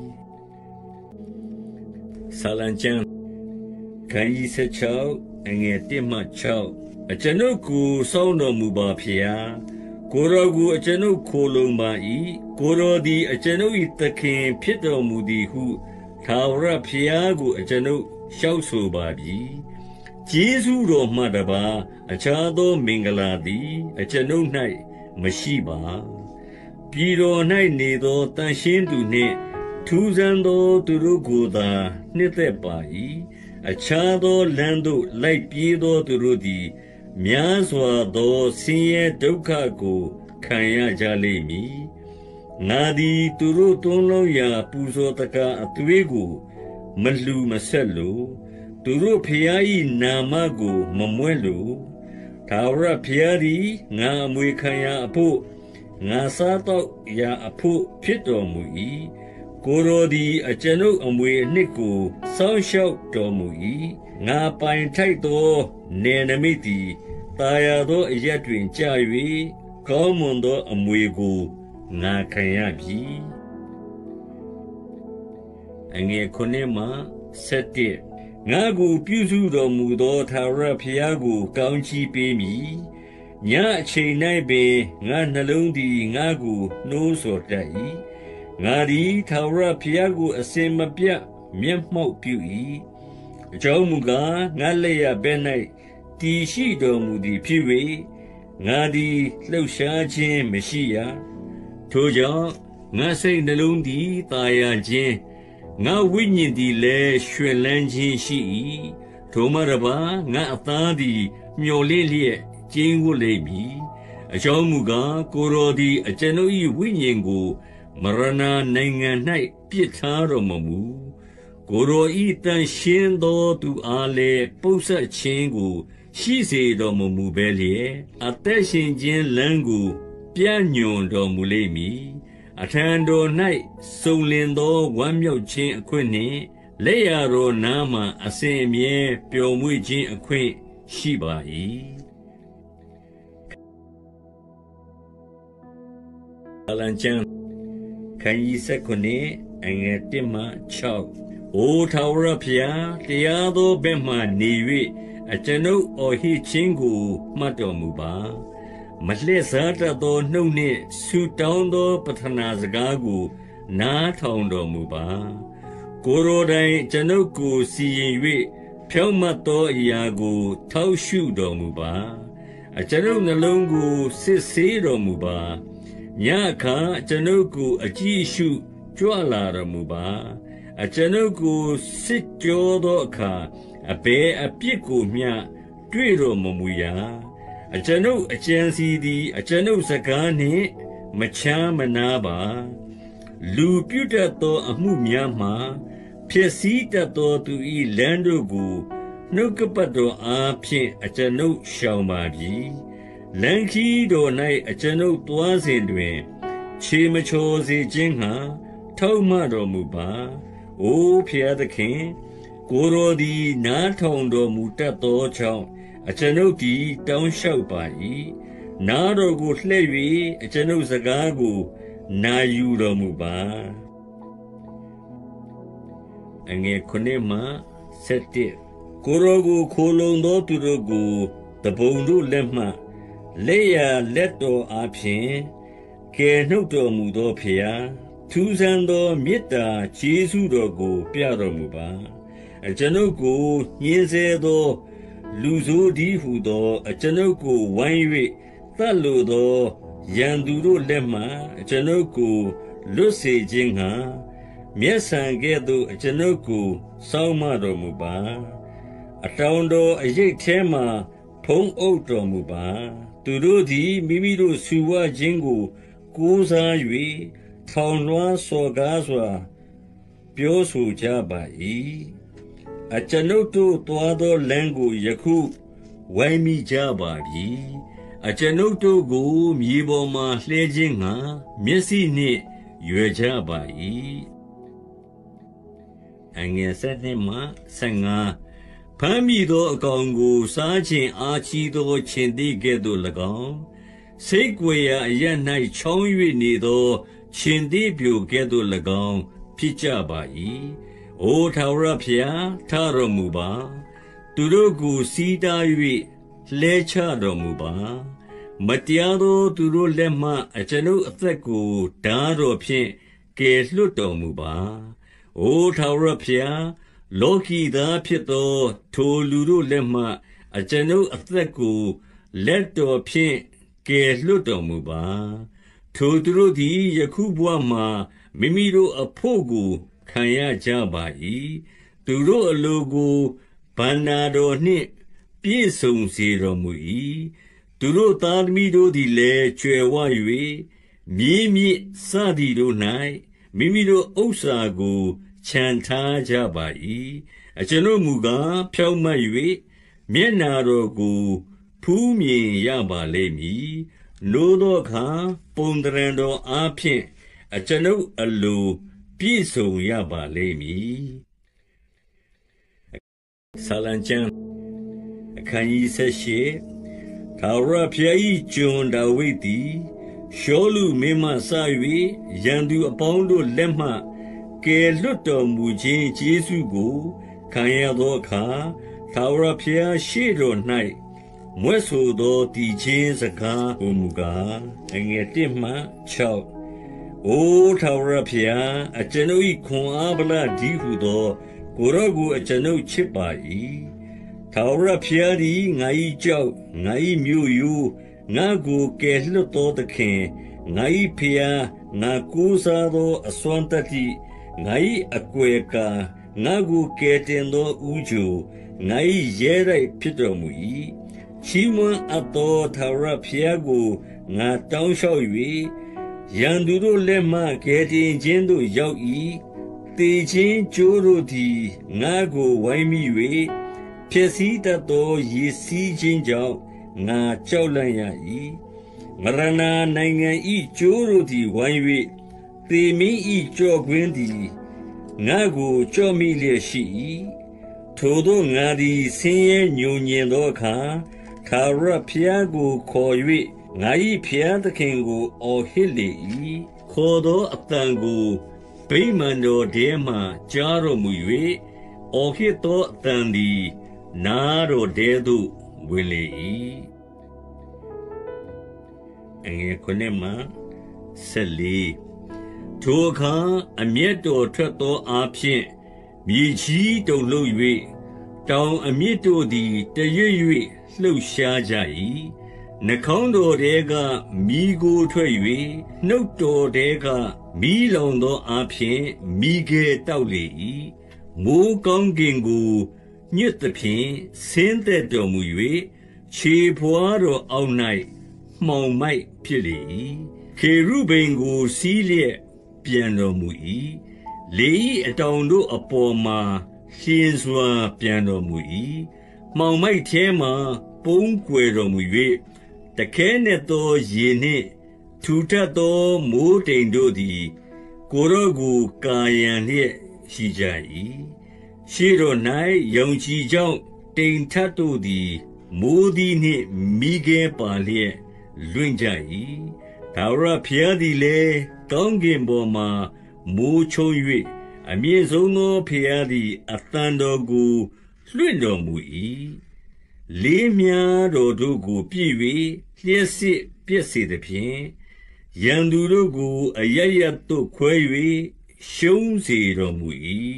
ဆာလံကျမ်းခန်းကြီးဆယ်ခြောက်အငယ်တစ်မှခြောက်အကျွန်ုပ်ကိုစောင့်တော်မူပါဖျားကိုယ်တော်ကိုအကျွန်ုပ်ခိုလုံပါ၏ကိုယ်တော်သည်အကျွန်ုပ်၏သခင်ဖြစ်တော်မူသည်ဟုထာဝရဘုရားကိုအကျွန်ုပ်လျှောက်ဆိုပါပြီကျေးဇူးတော်မှတပါအခြားသောမင်္ဂလာသည်အကျွန်ုပ်၌မရှိပါပြည်တော်၌နေသောတန်ရှင်းသူနှင့်ထူးဆန်းသောသူတို့ကိုသာနှစ်သက်ပါ၏အခြားသောလမ်းသို့လိုက်ပြေးသောသူတို့သည်များစွာသောဆင်းရဲဒုက္ခကိုခံရကြလိမ့်မည်ငါသည်သူတို့သွန်းလောင်းရာပူဇော်တကားအသွေးကိုမလှူမဆက်လိုသူတို့ဖျား၏နာမကိုမမွဲ့လိုထာဝရဘုရားသည်ငါအမွေခံရာအဖို့ငါစားတော့ရာအဖို့ဖြစ်တော်မူ၏ကိုယ်တော်သည်အကျွန်ုပ်အမွေအနှစ်ကိုစောင့်ရှောက်တော်မူ၏ငါပိုင်ထိုက်သောနေနမိတ်သည်တာယာသောအရက်တွင်ကြာ၍ကောင်းမွန်သောအမွေကိုငါခံရပြီအငယ်ခုနှစ်မှဆက်တစ်ငါကိုပြုစုတော်မူသောထာဝရဘုရားကိုကောင်းချီးပေးမည်ညအချိန်၌ပင်ငါနှလုံးသည်ငါကိုနှိုးဆော်တတ်၏ငါသည်ထာဝရဘုရားကိုအစဉ်မပြတ်မျက်မှောက်ပြု၏အကြောင်းမူကားငါလက်ရဘက်၌တည်ရှိတော်မူသည်ဖြစ်၍ငါသည်လှုပ်ရှားခြင်းမရှိရထိုကြောင့်ငါစိတ်နှလုံးသည်တာယာခြင်းငါဝိညာဉ်သည်လည်းရွှင်လန်းခြင်းရှိ၏ထိုမှတပါငါအသားသည်မျော်လင့်လျက်ကျင်းဝတ်လိမ့်မည်အကြောင်းမူကားကိုယ်တော်သည်အကျွန်ုပ်၏ဝိညာဉ်ကိုမရဏနိုင်ငံ၌ပြစ်ထားတော်မမူကိုယ်တော်၏တန်ရှင်းသောသူအားလည်းပုပ်စပ်ခြင်းကိုရှိစေတော်မမူဘဲလျက်အသက်ရှင်ခြင်းလမ်းကိုပြညွန်တော်မူလိမ့်မည်အထံတော်၌စုံလင်သောဝမ်းမြောက်ခြင်းအခွင့်နှင့်လက်ရတော်နားမှအစဉ်အမြဲပျော်မွေ့ခြင်းအခွင့်ရှိပါ၏အလံကျမ်းခန်းကြီးဆယ်ခုနှစ်အငယ်တစ်မှခြောက်အိုထာဝရဘုရားတရားသောဘက်မှနေ၍အကျွန်ုပ်အော်ဟစ်ခြင်းကိုမှတ်တော်မူပါမလှည့်စားတတ်သောနှုတ်နှင့်ဆူတောင်းသောပဌနာစကားကိုနားထောင်တော်မူပါကိုယ်တော်တိုင်ကျွန်ုပ်ကိုစီရင်၍ဖြောင့်မတ်သောအရာကိုထောက်ရှုတော်မူပါအကျွန်ုပ်နှလုံးကိုစစ်ဆေးတော်မူပါညအခါကျွန်ုပ်ကိုအကြည့်ရှုကြွလာတော်မူပါအကျွန်ုပ်ကိုစစ်ကြောသောအခါအဘယ်အပြစ်ကိုမျှတွေ့တော်မမူရာအကျွန်ုပ်အကြံစီသည်အကျွန်ုပ်စကားနှင့်မချမ်းမနာပါလူပြုတတ်သောအမှုများမှာဖြစ်စည်းတတ်သောသူ၏လမ်းတို့ကိုနှုတ်ကပတ်တော်အားဖြင့်အကျွန်ုပ်ရှောင်ပါပြီလမ်းခီးတော်၌အကျွန်ုပ်သွားစဉ်တွင်ခြေမချော်စေခြင်းငှာထောက်မှတော်မူပါအိုဖျားသခင်ကိုယ်တော်သည်နားထောင်တော်မူတတ်သောကြောင့်အကျွန်ုပ်သည်တောင်းလျှောက်ပါ၏နားတော်ကိုလှည့်၍အကျွန်ုပ်စကားကိုနာယူတော်မူပါအငယ်ခုနှစ်မှဆက်တစ်ကိုယ်တော်ကိုခိုလုံသောသူတို့ကိုတပုံတို့လက်မှလက်ရလက်တော်အားဖြင့်ကယ်နှုတ်တော်မူသောဖျားထူးဆန်းသောမေတ္တာကျေးဇူးတော်ကိုပြတော်မူပါအကျွန်ုပ်ကိုညှင်းဆဲသောလူဆိုးဒီဟုသောအကျွန်ုပ်ကိုဝိုင်း၍တတ်လိုသောရန်သူတို့လက်မှအကျွန်ုပ်ကိုလွတ်စေခြင်းငှာမျက်စံကဲ့သို့အကျွန်ုပ်ကိုစောင့်မတော်မူပါအတောင်တော်အရိပ်ထဲမှဖုံးအုပ်တော်မူပါသူတို့သည်မိမိတို့ဆူဝခြင်းကိုကိုးစား၍ထောင်လွှားစော်ကားစွာပြောဆိုကြပါ၏အကျွန်ုပ်တို့သွားသောလမ်းကိုယခုဝိုင်းမိကြပါပြီအကျွန်ုပ်တို့ကိုမြေပေါ်မှလှဲခြင်းငှာမျက်စိနှင့်ရွယ်ကြပါ၏အငယ်ဆက်နှင့်မှဆက်ငါဖမ်းမိသောအကောင်ကိုစားခြင်းအားကြီးသောခြင်သည်ကဲ့သို့၎င်းစိတ်ကြွယ်ရာအရပ်၌ချောင်း၍နေသောခြင်သည်ပြိုကဲ့သို့၎င်းဖြစ်ကြပါ၏အိုထာဝရဘုရားထတော်မူပါသူတို့ကိုစီးတား၍လှဲချတော်မူပါမတရားသောသူတို့လက်မှအကျွန်ုပ်အသက်ကိုဓာတော်ဖြင့်ကယ်လွတ်တော်မူပါအိုထာဝရဘုရားလောကီသားဖြစ်သောထိုလူတို့လက်မှအကျွန်ုပ်အသက်ကိုလက်တော်ဖြင့်ကယ်လွတ်တော်မူပါထိုသူတို့သည်ယခုဘဝမှာမိမိတို့အဖို့ကိုခံရကြပါ၏သူတို့အလိုကိုဗန္နာတော်နှင့်ပြည့်စုံစေတော်မူ၏သူတို့သားသမီးတို့သည်လည်းကြွယ်ဝ၍မြေမြင့်စသည်တို့၌မိမိတို့ဥစ္စာကိုချန်ထားကြပါ၏အကျွန်ုပ်မူကားဖြောင့်မတ်၍မျက်နာတော်ကိုဖူးမြင်ရပါလိမ့်မည်နိုးသောအခါပုံတရံတော်အားဖြင့်အကျွန်ုပ်အလိုပြည့်စုံရပါလိမ့်မည်ဆာလံကျမ်းအခန်းကြီးဆယ်ရှစ်ထာဝရဘုရား၏ကျွန်ဒါဝိဒ်သည်ရှောလုမင်းမှစ၍ရန်သူအပေါင်းတို့လက်မှကယ်လွတ်တော်မူခြင်းကျေးဇူးကိုခံရသောအခါထာဝရဘုရားရှေ့တော်၌မွဲ့ဆိုသောတည်ခြင်းစကားဟူမူကားအငယ်တစ်မှခြောက်အိုထာဝရဘုရားအကျွန်ုပ်၏ခွန်အားဗလဒီဟုသောကိုယ်တော်ကိုအကျွန်ုပ်ချစ်ပါ၏ထာဝရဘုရားသည်ငါ၏ကြောက်ငါ၏မြို့ရိုးငါကိုကယ်လွတ်တော်သခင်ငါ၏ဖျားငါကိုးစားသောအစွမ်းတတ္တိငါ၏အကွယ်ကာငါကိုကယ်တင်သောဦးချိုငါ၏ရဲတိုက်ဖြစ်တော်မူ၏ချီးမွမ်းအပ်သောထာဝရဘုရားကိုငါတောင်းလျှောက်၍ရန်သူတို့လက်မှကယ်တင်ခြင်းသို့ရောက်၏တေခြင်းကြိုးတို့သည်ငါကိုဝိုင်းမိ၍ဖြစ်စည်းတတ်သောရည်စည်းခြင်းကြောင့်ငါကြောက်လန့်ရ၏မရဏနိုင်ငံ၏ကြိုးတို့သည်ဝိုင်း၍သေမင်း၏ကြော့ကွင်းသည်ငါကိုကြော့မိလျက်ရှိ၏ထိုသောငါသည်ဆင်းရဲညှို့ညင်သောအခါထာဝရဘုရားကိုခေါ်၍ငါ၏ဘုရားသခင်ကိုအော်ဟစ်လေ၏ခေါ်သောအတန်ကိုဗိမာန်တော်ထဲမှကြားတော်မူ၍အော်ဟစ်သောအတန်သည်နားတော်ထဲသို့ဝင်လေ၏အငယ်ခုနှစ်မှဆက်လေးထိုအခါအမျက်တော်ထွက်သောအားဖြင့်မြေကြီးတုန်လှုပ်၍တောင်အမြစ်တို့သည်တရွေ့၍လှုပ်ရှားကြ၏နှာခေါင်းတော်ထဲကမိကိုထွက်၍နှုတ်တော်ထဲကမီးလောင်သောအဖြစ်မိခဲတောက်လေ၏မိုးကောင်းကင်ကိုညွတ်သဖြင့်ဆင်းသက်တော်မူ၍ခြေဘွားတော်အောက်၌မှောင်မိုက်ဖြစ်လေ၏ခေရုဗိမ်ကိုစီးလျက်ပြန်တော်မူ၏လေ၏အတောင်တို့အပေါ်မှာလျင်စွာပြန်တော်မူ၏မှောင်မိုက်ထဲမှပုန်းကွယ်တော်မူ၍တခဲနှင့်သောရေနှင့်ထူထပ်သောမိုးတိမ်တို့သည်ကိုယ်တော်ကိုကာယံလျက်ရှိကြ၏ရှေ့တော်၌ယုံကြည်ကြောင့်တိမ်ထပ်တို့သည်မိုးသည်နှင့်မိခဲပါလျက်လွင့်ကြ၏ထာဝရဘုရားသည်လည်းကောင်းကင်ပေါ်မှမိုးချုံ၍အမြင့်ဆုံးသောဘုရားသည်အသံတော်ကိုလွှင့်တော်မူ၏လေးမြားတော်တို့ကိုပြည့်၍လျှက်စစ်ပြည့်စေသဖြင့်ရန်သူတို့ကိုအရရသို့ခွဲ၍ရှုံးစေတော်မူ၏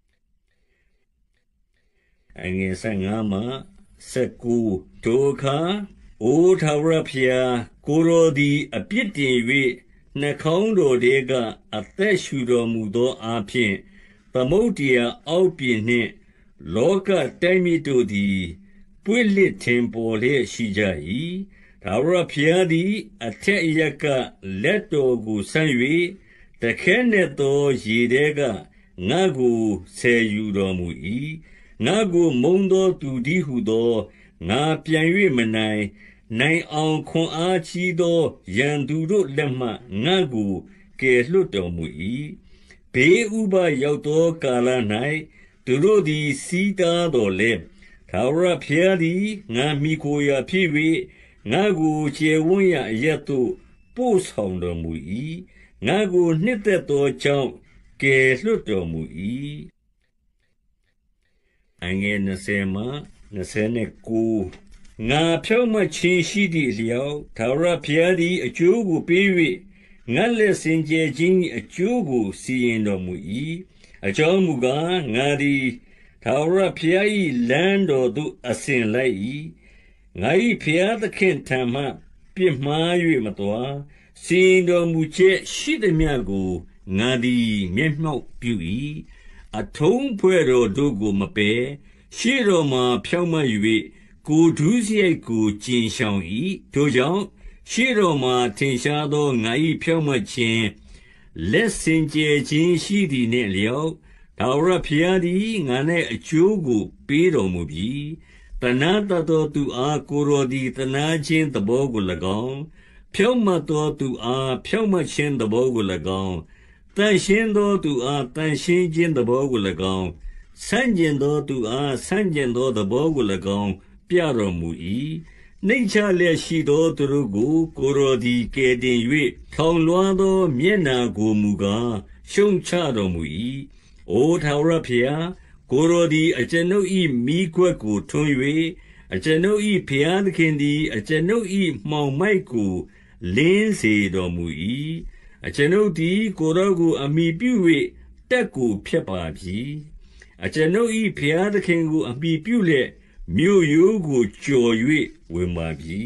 အငယ်ဆယ်ငါမှဆယ်ကိုထိုအခါအိုထာဝရဘုရားကိုယ်တော်သည်အပြစ်တင်၍နှာခေါင်းတော်ထဲကအသက်ရှူတော်မူသောအားဖြင့်သမုဒ္ဒရာအောက်ပြင်နှင့်လောကတိုင်းမြစ်တို့သည်ပွင့်လစ်ထင်ပေါ်လျက်ရှိကြ၏ထာဝရဘုရားသည်အထက်အရပ်ကလက်တော်ကိုဆန့်၍တခဲနှင့်သောရေထဲကငါကိုဆယ်ယူတော်မူ၏ငါကိုမုန်းသောသူတည်းဟုသောငါပြန်၍မနိုင်နိုင်အောင်ခွန်အားကြီးသောရန်သူတို့လက်မှငါကိုကယ်လွတ်တော်မူ၏ဘေးဥပရောက်သောကာလ၌သူတို့သည်စီးတားတော်လဲထာဝရဘုရားသည်ငါမိကိုရာဖြစ်၍ငါကိုကျေဝန်းရာအရက်သို့ပို့ဆောင်တော်မူ၏ငါကိုနှစ်သက်သောကြောင့်ကယ်လွတ်တော်မူ၏အငယ်နှစ်ဆယ်မှနှစ်ဆယ်ကိုငါဖြောင့်မတ်ခြင်းရှိသည့်အလျောက်ထာဝရဘုရားသည်အကျိုးကိုပေး၍ငါလက်စင်ကြယ်ခြင်းအကျိုးကိုစီရင်တော်မူ၏အကြောင်းမူကားငါသည်ထာဝရဘုရား၏လမ်းတော်သို့အစဉ်လိုက်၏ငါ၏ဘုရားသခင့်ထံမှပြစ်မှား၍မသွားစီရင်တော်မူချက်ရှိသမျှကိုငါသည်မျက်မှောက်ပြု၏အထုံးဖွဲ့တော်တို့ကိုမပယ်ရှေ့တော်မှာဖြောင့်မတ်၍ကိုဒုစရိုက်ကိုကျင်ရှောင်၏ထိုကြောင့်ရှေ့တော်မှာထင်ရှားသောငါ၏ဖြောင့်မတ်ခြင်းလက်စင်ကြယ်ခြင်းရှိသည်နှင့်လျောက်ထာဝရဘုရားသည်ငါ၌အကျိုးကိုပေးတော်မူပြီတနာတတ်သောသူအားကိုယ်တော်သည်တနာခြင်းသဘောကို၎င်းဖြောင့်မတ်သောသူအားဖြောင့်မတ်ခြင်းသဘောကို၎င်းတန်ရှင်းသောသူအားတန်ရှင်းခြင်းသဘောကို၎င်းဆန့်ကျင်သောသူအားဆန့်ကျင်သောသဘောကို၎င်းပြတော်မူ၏နှိမ့်ချလျက်ရှိသောသူတို့ကိုကိုယ်တော်သည်ကယ်တင်၍ထောင်လွှားသောမျက်နှာကိုမူကားရှုံချတော်မူ၏အိုထာဝရဘုရားကိုယ်တော်သည်အကျွန်ုပ်၏မိခွက်ကိုထွန်း၍အကျွန်ုပ်၏ဘုရားသခင်သည်အကျွန်ုပ်၏မှောင်မိုက်ကိုလင်းစေတော်မူ၏အကျွန်ုပ်သည်ကိုယ်တော်ကိုအမိပြု၍တက်ကိုဖျက်ပါပြီအကျွန်ုပ်၏ဘုရားသခင်ကိုအမိပြုလျက်မြို့ရိုးကိုကြော်၍ဝင်ပါပြီ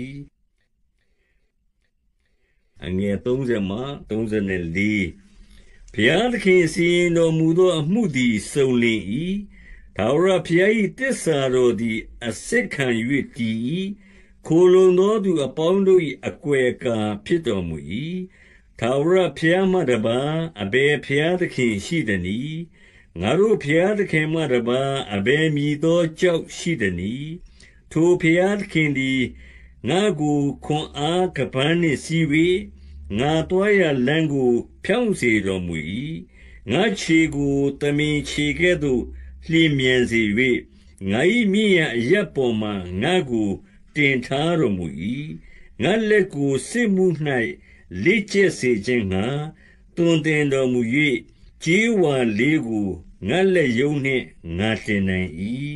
အငယ်သုံးဆယ်မှသုံးဆယ်လေးဘုရားသခင်စီရင်တော်မူသောအမှုသည်စုံလင်၏ထာဝရဘုရား၏တစ္ဆာတော်သည်အစစ်ခံ၍တည်၏ခိုလုံသောသူအပေါင်းတို့၏အကွယ်ကာဖြစ်တော်မူ၏ထာဝရဘုရားမှတပါးအဘယ်ဘုရားသခင်ရှိသနည်းငါတို့ဘုရားသခင်မှတပါးအဘယ်မည်သောကြောက်ရှိသနည်းထိုဘုရားသခင်သည်ငါကိုခွန်အားကပန်းနှင့်စည်း၍ငါသွားရလမ်းကိုဖြောင့်စေတော်မူ၏ငါခြေကိုတမင်ခြေကဲ့သို့လျင်မြန်စေ၍ငါ၏မြင့်ရာအရပ်ပေါ်မှငါကိုတင်ထားတော်မူ၏ငါလက်ကိုစစ်မှု၌လေ့ကျက်စေခြင်းငှာတွင်တင်တော်မူ၍ကြေးဝါလေးကိုငါလက်ယုံနှင့်ငါတင်နိုင်၏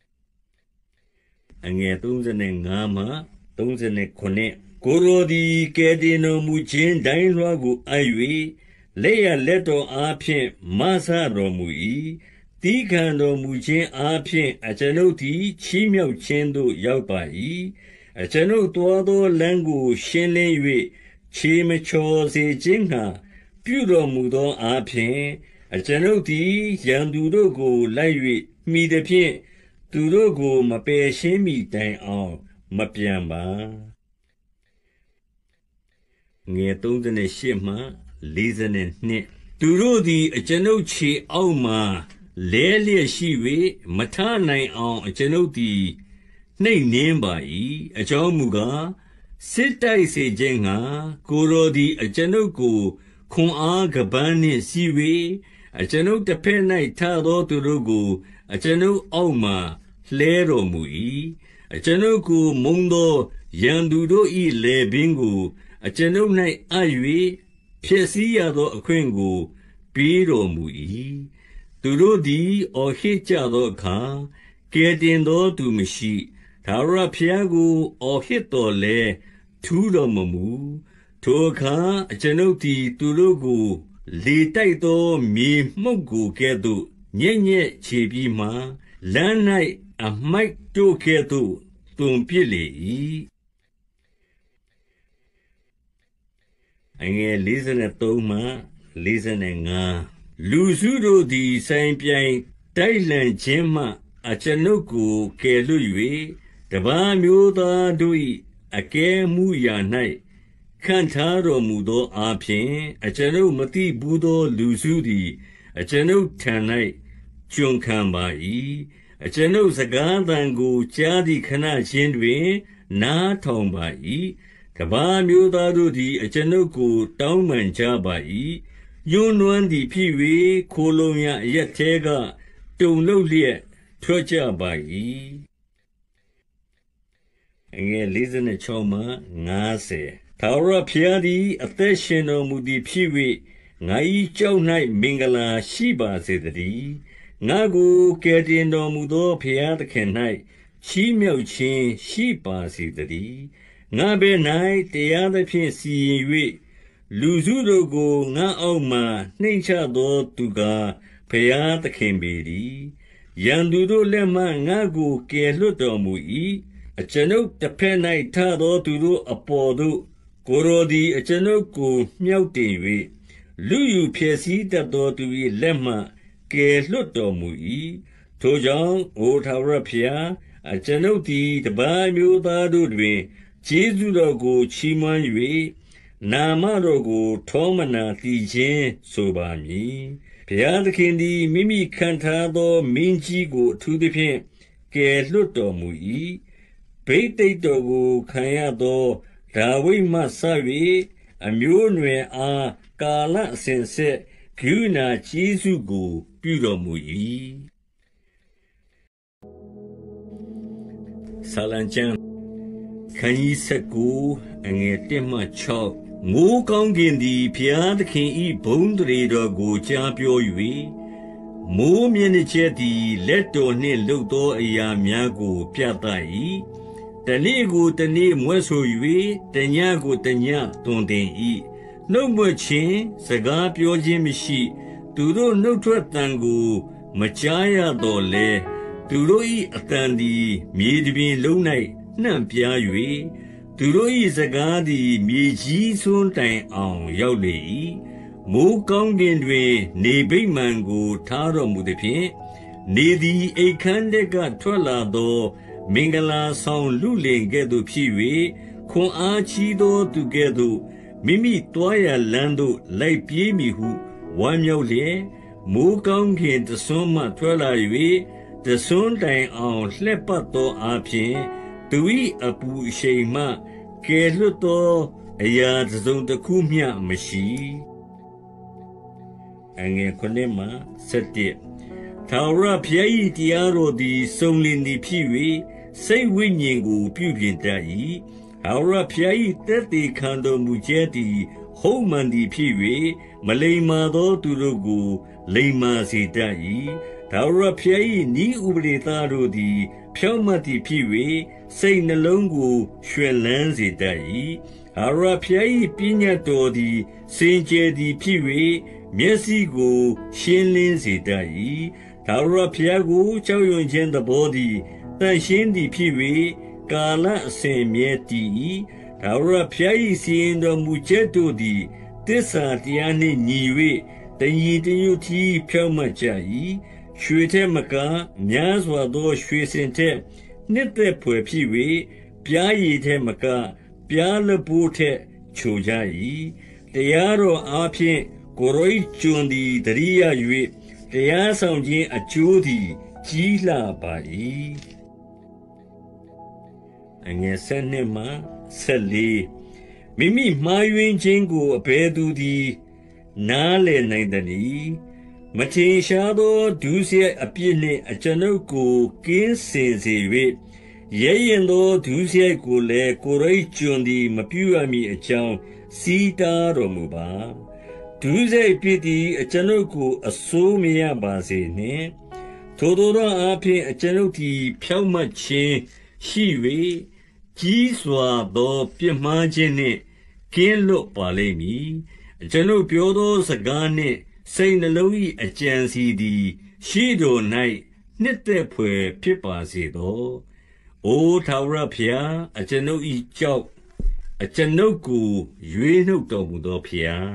အငယ်သုံးဆယ်ငါးမှသုံးဆယ်ခုနှစ်ကိုယ်တော်သည်ကယ်တင်တော်မူခြင်းဒိုင်းလွှားကိုအပ်၍လက်ရလက်တော်အားဖြင့်မဆတော်မူ၏တီးခံတော်မူခြင်းအားဖြင့်အကျွန်ုပ်သည်ချီးမြှောက်ခြင်းသို့ရောက်ပါ၏အကျွန်ုပ်သွားသောလမ်းကိုရှင်းလင်း၍ခြေမချော်စေခြင်းငှာပြုတော်မူသောအားဖြင့်အကျွန်ုပ်သည်ရန်သူတို့ကိုလိုက်၍မိသည်ဖြင့်သူတို့ကိုမပယ်ရှင်းမီတိုင်အောင်မပြန်ပါငယ်သုံးရှစ်မှလေးဆယ်နှစ်သူတို့သည်အကျွန်ုပ်ခြေအောက်မှလဲလျက်ရှိ၍မထနိုင်အောင်အကျွန်ုပ်သည်နှိမ့်နှင်းပါ၏အကြောင်းမူကားစစ်တိုက်စေခြင်းငှာကိုယ်တော်သည်အကျွန်ုပ်ကိုခွန်အားကပန်းနှင့်စီး၍အကျွန်ုပ်တစ်ဖက်၌ထသောသူတို့ကိုအကျွန်ုပ်အောက်မှလှဲတော်မူ၏အကျွန်ုပ်ကိုမုန်းသောရန်သူတို့၏လယ်ပင်ကိုအကျွန်ုပ်၌အပ်၍ဖြစ်စည်းရသောအခွင့်ကိုပေးတော်မူ၏သူတို့သည်အော်ဟစ်ကြသောအခါကယ်တင်သောသူမရှိထာဝရဘုရားကိုအော်ဟစ်တော်လဲထူးတော်မမူထိုအခါအကျွန်ုပ်သည်သူတို့ကိုလေတိုက်သောမြေမှုန့်ကိုကဲ့သို့ညက်ညက်ခြေပြီးမှလမ်း၌အမိုက်တို့ကဲ့သို့တွန်ပြစ်လေ၏အငယ်လေးဆယ်သုံးမှလေးဆယ်ငါလူစုတို့သည်ဆိုင်ပြိုင်တိုက်လှန်ခြင်းမှအကျွန်ုပ်ကိုကယ်လွတ်၍တပါးမျိုးသားတို့၏အကဲမှုရာ၌ခံထားတော်မူသောအားဖြင့်အကျွန်ုပ်မသိဘူးသောလူစုသည်အကျွန်ုပ်ထံ၌ကျွန်ခံပါ၏အကျွန်ုပ်စကားသံကိုကြားသည့်ခဏချင်းတွင်နားထောင်ပါ၏တပါးမျိုးသားတို့သည်အကျွန်ုပ်ကိုတောင်းပန်ကြပါ၏ညှိုးနွမ်းသည်ဖြစ်၍ခိုလုံရာအရက်ထဲကတုန်လှုပ်လျက်ထွက်ကြပါ၏အငယ်လေးဆယ်ခြောက်မှငါးဆယ်ထာဝရဘုရားသည်အသက်ရှင်တော်မူသည်ဖြစ်၍ငါ၏ကြောက်၌မင်္ဂလာရှိပါစေတည်းငါကိုကယ်တင်တော်မူသောဘုရားသခင်၌ချီးမြှောက်ခြင်းရှိပါစေတည်းငါဘယ်၌တရားသဖြင့်စီရင်၍လူစုတို့ကိုငါအောက်မှနှိမ့်ချသောသူကားဘုရားသခင်ပေတည်းရန်သူတို့လက်မှငါကိုကယ်လွတ်တော်မူ၏အကျွန်ုပ်တစ်ဖက်၌ထသောသူတို့အပေါ်သို့ကိုယ်တော်သည်အကျွန်ုပ်ကိုမြှောက်တင်၍လူယူဖျက်ဆီးတတ်သောသူ၏လက်မှကယ်လွတ်တော်မူ၏ထိုကြောင့်အိုထာဝရဘုရားအကျွန်ုပ်သည်တပါးမျိုးသားတို့တွင်ကျေးဇူးတော်ကိုချီးမွမ်း၍နာမတော်ကိုထောမနာသီခြင်းဆိုပါမည်ဘုရားသခင်သည်မိမိခံထားသောမင်းကြီးကိုအထူးသဖြင့်ကယ်လွတ်တော်မူ၏ဘိသိက်တော်ကိုခံရသောဒါဝိဒ်မှစ၍အမျိုးအနွယ်အားကာလအစဉ်ဆက်ကရုဏာကျေးဇူးကိုပြုတော်မူ၏ဆာလံကျမ်းခန်းကြီးဆက်ကိုအငယ်တစ်မှခြောက်မိုးကောင်းကင်သည်ဘုရားသခင်၏ဘုန်းတရေတော်ကိုကြားပြော၍မိုးမျက်နှာချက်သည်လက်တော်နှင့်လုပ်သောအရာများကိုပြသ၏တနေ့ကိုတနေ့မွဲဆို၍တညကိုတညသွန်သင်၏နှုတ်မွက်ခြင်းစကားပြောခြင်းမရှိသူတို့နှုတ်ထွက်သံကိုမကြားရတော့လဲသူတို့၏အတန်သည်မြေပြင်လုံး၌နှံ့ပြား၍သူတို့၏စကားသည်မြေကြီးစွန်းတိုင်အောင်ရောက်လေ၏မိုးကောင်းကင်တွင်နေဗိမာန်ကိုထားတော်မူသည်ဖြင့်နေသည်အိတ်ခမ်းတက်ကထွက်လာသောမင်္ဂလာဆောင်လူလင်ကဲ့သို့ဖြစ်၍ခွန်အားကြီးသောသူကဲ့သို့မိမိတွားရလမ်းသို့လိုက်ပြေးမည်ဟုဝမ်းမြောက်လျက်မိုးကောင်းကင်တဆွမ်းမှထွက်လာ၍တဆွမ်းတိုင်အောင်လှက်ပတ်သောအားဖြင့်သူ၏အပူအရှိန်မှကယ်လွတ်သောအရာတစ်စုံတစ်ခုမျှမရှိအငယ်ခုနှစ်မှဆယ်တစ်ထာဝရဘုရား၏တရားတော်သည်စုံလင်သည်ဖြစ်၍စိတ်ဝိညာဉ်ကိုပြုပြင်တတ်၏ထာဝရဘုရား၏သက်သေခံတော်မူချက်သည်ဟုတ်မှန်သည်ဖြစ်၍မလိမ္မာသောသူတို့ကိုလိမ္မာစေတတ်၏ထာဝရဘုရား၏ဤဥပဒေသားတို့သည်ဖြောင့်မတ်သည်ဖြစ်၍စိတ်နှလုံးကိုရွှင်လန်းစေတတ်၏ထာဝရဘုရား၏ပညတ်တော်သည်စင်ကြယ်သည်ဖြစ်၍မျက်စိကိုရှင်းလင်းစေတတ်၏ထာဝရဘုရားကိုကြောက်ရွံ့ခြင်းသဘောသည်တန်ရှင်းသည်ဖြစ်၍ကာလအစဉ်မြဲတည်၏ထာဝရဘုရား၏စီရင်တော်မူချက်တို့သည်တသစ္စာတရားနှင့်ညီ၍တညီတညွတ်တည်းဖြောင့်မတ်ကြ၏ရွှေထက်မကများစွာသောရွှေစင်ထက်နှစ်သက်ဖွယ်ဖြစ်၍ပြားရည်ထက်မကပြားလပိုးထက်ချိုကြ၏တရားတော်အားဖြင့်ကိုယ်တော်ကျွန်သည်တရိယာ၍တရားဆောင်ခြင်းအကျိုးသည်ကြီးလှပါ၏အငယ်ဆက်နှစ်မှဆက်လေးမိမိမှားယွင်းခြင်းကိုအဘယ်သူသည်နားလည်နိုင်သနည်းမထင်ရှားသောဒုစရိုက်အပြစ်နှင့်အကျွန်ုပ်ကိုကင်းစင်စေ၍ရဲရင်သောဒုစရိုက်ကိုလည်းကိုယ်တော်ကျွန်သည်မပြုရမည်အကြောင်းစီးတားတော်မူပါဒုစရိုက်ပြစ်သည်အကျွန်ုပ်ကိုအစိုးမရပါစေနှင့်ထိုသောသောအားဖြင့်အကျွန်ုပ်သည်ဖြောင့်မတ်ခြင်းရှိ၍ကြီးစွာသောပြစ်မှားခြင်းနှင့်ကင်းလွတ်ပါလိမ့်မည်အကျွန်ုပ်ပြောသောစကားနှင့်စိတ်နှလုံး၏အကြံစီသည်ရှိတော်၌နှစ်သက်ဖွယ်ဖြစ်ပါစေသောအိုထာဝရဘုရားအကျွန်ုပ်၏ကြောက်အကျွန်ုပ်ကိုရွေးနှုတ်တော်မူသောဘုရား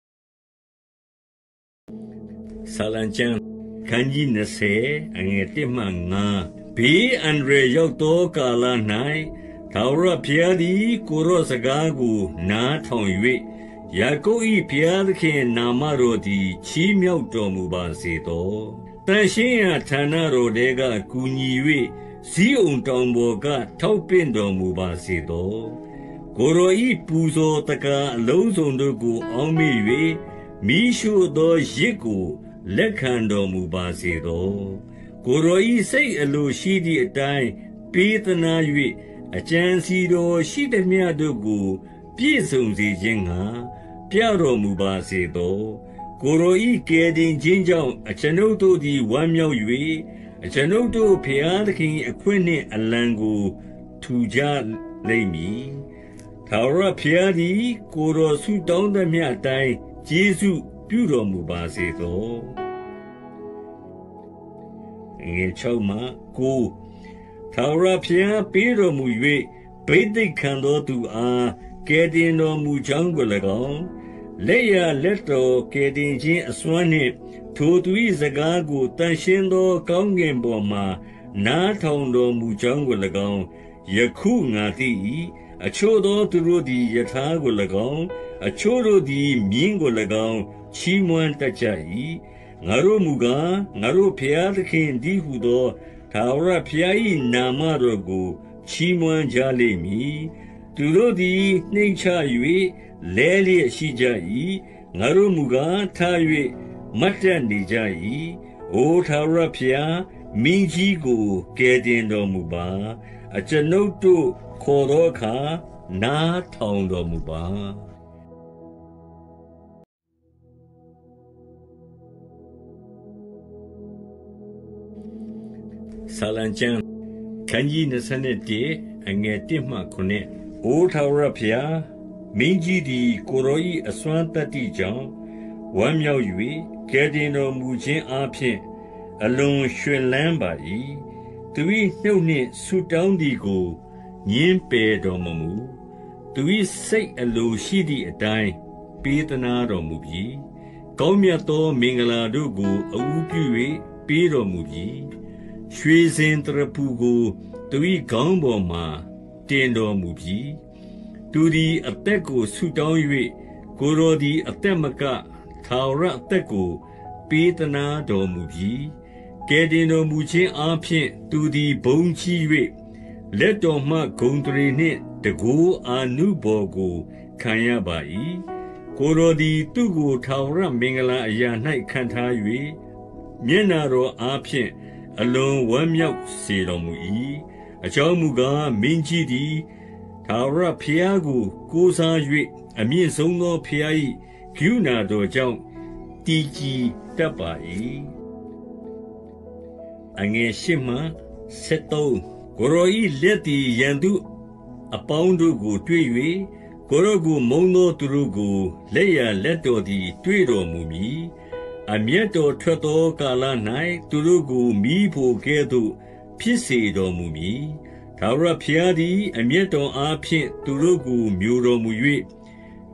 ဆာလံကျမ်းခန်းကြီးနှစ်ဆယ်အငယ်တစ်မှငါးဘေးအန္တရာယ်ရောက်သောကာလ၌ထာဝရဘုရားသည်ကိုယ်တော်စကားကိုနားထောင်၍ယာကုပ်၏ဘုရားသခင်နာမတော်သည်ချီးမြှောက်တော်မူပါစေသောတန်ရှင်းရာဌာနတော်ထဲကကူညီ၍ဇီးအုံတောင်ပေါ်ကထောက်ပင့်တော်မူပါစေသောကိုယ်တော်၏ပူဇော်တကားအလုံးစုံတို့ကိုအောက်မေ့၍မိရှုသောရစ်ကိုလက်ခံတော်မူပါစေသောကိုယ်တော်၏စိတ်အလိုရှိသည့်အတိုင်းပေးသနာ၍အကြံစီတော်ရှိသမျှတို့ကိုပြည့်စုံစေခြင်းငှာပြတော်မူပါစေသောကိုယ်တော်၏ကယ်တင်ခြင်းကြောင့်အကျွန်ုပ်တို့သည်ဝမ်းမြောက်၍အကျွန်ုပ်တို့ဘုရားသခင်အခွင့်နှင့်အလံကိုထူကြလိမ့်မည်ထာဝရဘုရားသည်ကိုယ်တော်ဆုတောင်းသမျှအတိုင်းကျေးဇူးပြုတော်မူပါစေသောငယ်၆မှကိုထာဝရဘုရားပေးတော်မူ၍ဘိသိက်ခံသောသူအားကယ်တင်တော်မူကြောင်းကို၎င်းလက်ရလက်တော်ကယ်တင်ခြင်းအစွမ်းနှင့်ထိုသူ၏စကားကိုတန်ရှင်းသောကောင်းကင်ပေါ်မှနားထောင်တော်မူကြောင်းကို၎င်းယခုငါသိ၏အချို့သောသူတို့သည်ယထာကို၎င်းအချို့တို့သည်မြင်းကို၎င်းချီးမွမ်းတတ်ကြ၏ငါတို့မူကားငါတို့ဘုရားသခင်တည်းဟူသောထာဝရဘုရား၏နာမတော်ကိုချီးမွမ်းကြလိမ့်မည်သူတို့သည်နှိမ့်ချ၍လဲလျက်ရှိကြ၏ငါတို့မူကားထား၍မတ်တက်နေကြ၏အိုထာဝရဘုရားမင်းကြီးကိုကယ်တင်တော်မူပါအကျွန်ုပ်တို့ခေါ်သောအခါနားထောင်တော်မူပါဆာလံကျမ်းခန်းကြီးနှစ်ဆယ်တစ်အငယ်တစ်မှခုနှစ်အိုထာဝရဘုရားမင်းကြီးသည်ကိုယ်တော်၏အစွမ်းတတ္တိကြောင့်ဝမ်းမြောက်၍ကယ်တင်တော်မူခြင်းအားဖြင့်အလွန်ရွှင်လန်းပါ၏သူ၏နှုတ်နှင့်ဆုတောင်းသည်ကိုညင်းပယ်တော်မမူသူ၏စိတ်အလိုရှိသည့်အတိုင်းပေးသနာတော်မူပြီးကောင်းမြတ်သောမင်္ဂလာတို့ကိုအဦးပြု၍ပေးတော်မူပြီးရွှေစင်တရပူကိုသူ၏ခေါင်းပေါ်မှတင်တော်မူပြီးသူသည်အသက်ကိုဆုတောင်း၍ကိုယ်တော်သည်အသက်မကထာဝရအသက်ကိုပေးသနာတော်မူပြီးကယ်တင်တော်မူခြင်းအားဖြင့်သူသည်ဘုန်းကြီး၍လက်တော်မှဂုဏ်တရေနှင့်တကိုးအာနုဘော်ကိုခံရပါ၏ကိုယ်တော်သည်သူ့ကိုထာဝရမင်္ဂလာအရာ၌ခံထား၍မျက်နာတော်အားဖြင့်အလွန်ဝမ်းမြောက်စေတော်မူ၏အကြောင်းမူကားမင်းကြီးသည်ထာဝရဘုရားကိုကိုးစား၍အမြင့်ဆုံးသောဘုရား၏ကရုဏာတော်ကြောင့်တည်ကြည်တတ်ပါ၏အငယ်ရှစ်မှဆက်သုံးကိုရောဤလက်သည်ရန်သူအပေါင်းတို့ကိုတွေ့၍ကိုရောကိုမုန်းသောသူတို့ကိုလက်ရလက်တော်သည်တွေ့တော်မူမည်အမျက်တော်ထွက်သောကာလ၌သူတို့ကိုမိဖို့ကဲ့သို့ဖြစ်စေတော်မူမည်ထာဝရဘုရားသည်အမျက်တော်အားဖြင့်သူတို့ကိုမျိုးတော်မူ၍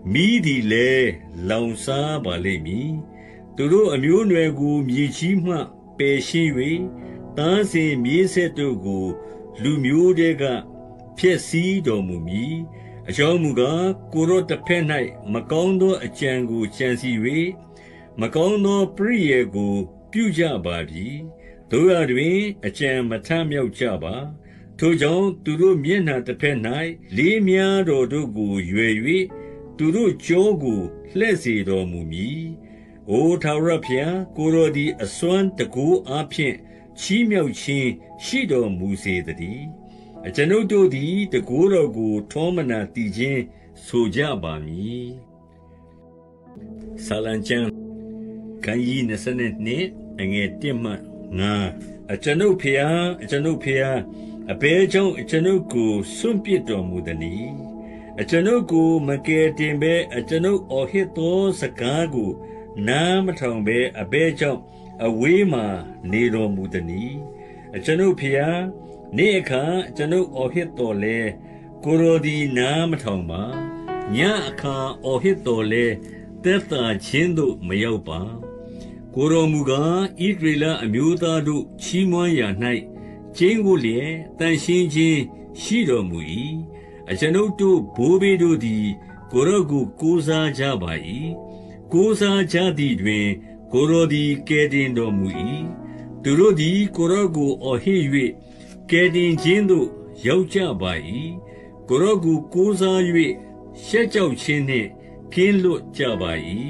မီးသည်လည်းလောင်စားပါလိမ့်မည်သူတို့အမျိုးအနွယ်ကိုမြေကြီးမှပယ်ရှင်း၍သားစဉ်မြေးဆက်တို့ကိုလူမျိုးတဲကဖျက်ဆီးတော်မူမည်အကြောင်းမူကားကိုရောတစ်ဖက်၌မကောင်းသောအကြံကိုကြံစီ၍မကောင်းသောပရိယေကိုပြုကြပါပြီတို့ရတွင်အကြံမထမြောက်ကြပါထိုကြောင့်သူတို့မျက်နှာတစ်ဖက်၌လေးများတော်တို့ကိုရွယ်၍သူတို့ကြောကိုလှည့်စေတော်မူမည်။အိုထာဝရဘုရားကိုယ်တော်သည်အစွမ်းတကူအားဖြင့်ချီးမြှောက်ခြင်းရှိတော်မူစေတည်း။အကျွန်ုပ်တို့သည်တကူတော်ကိုထောမနာတည်ခြင်းဆိုကြပါမည်။ဆာလံကျမ်းခန်းကြီးနှစ်ဆယ်နှစ်အငယ်တစ်မှငါအကျွန်ုပ်ဘုရားအကျွန်ုပ်ဘုရားအဘယ်ကြောင့်အကျွန်ုပ်ကိုစွန့်ပစ်တော်မူသနည်းအကျွန်ုပ်ကိုမကယ်တင်ဘဲအကျွန်ုပ်အော်ဟစ်သောစကားကိုနားမထောင်ဘဲအဘယ်ကြောင့်အဝေးမှနေတော်မူသနည်းအကျွန်ုပ်ဖျားနေ့အခါအကျွန်ုပ်အော်ဟစ်တော်လဲကိုယ်တော်သည်နားမထောင်ပါညအခါအော်ဟစ်တော်လဲသက်သာခြင်းသို့မရောက်ပါကိုယ်တော်မူကားဣသရေလအမျိုးသားတို့ချီးမွမ်းရာ၌ကျင်းကိုလျက်တန်ရှင်းခြင်းရှိတော်မူ၏အကျွန်ုပ်တို့ဘိုးဘေးတို့သည်ကိုယ်တော်ကိုကိုးစားကြပါ၏ကိုးစားကြသည်တွင်ကိုယ်တော်သည်ကယ်တင်တော်မူ၏သူတို့သည်ကိုယ်တော်ကိုအော်ဟစ်၍ကယ်တင်ခြင်းသို့ရောက်ကြပါ၏ကိုယ်တော်ကိုကိုးစား၍ရှက်ကြောက်ခြင်းနှင့်ကင်းလွတ်ကြပါ၏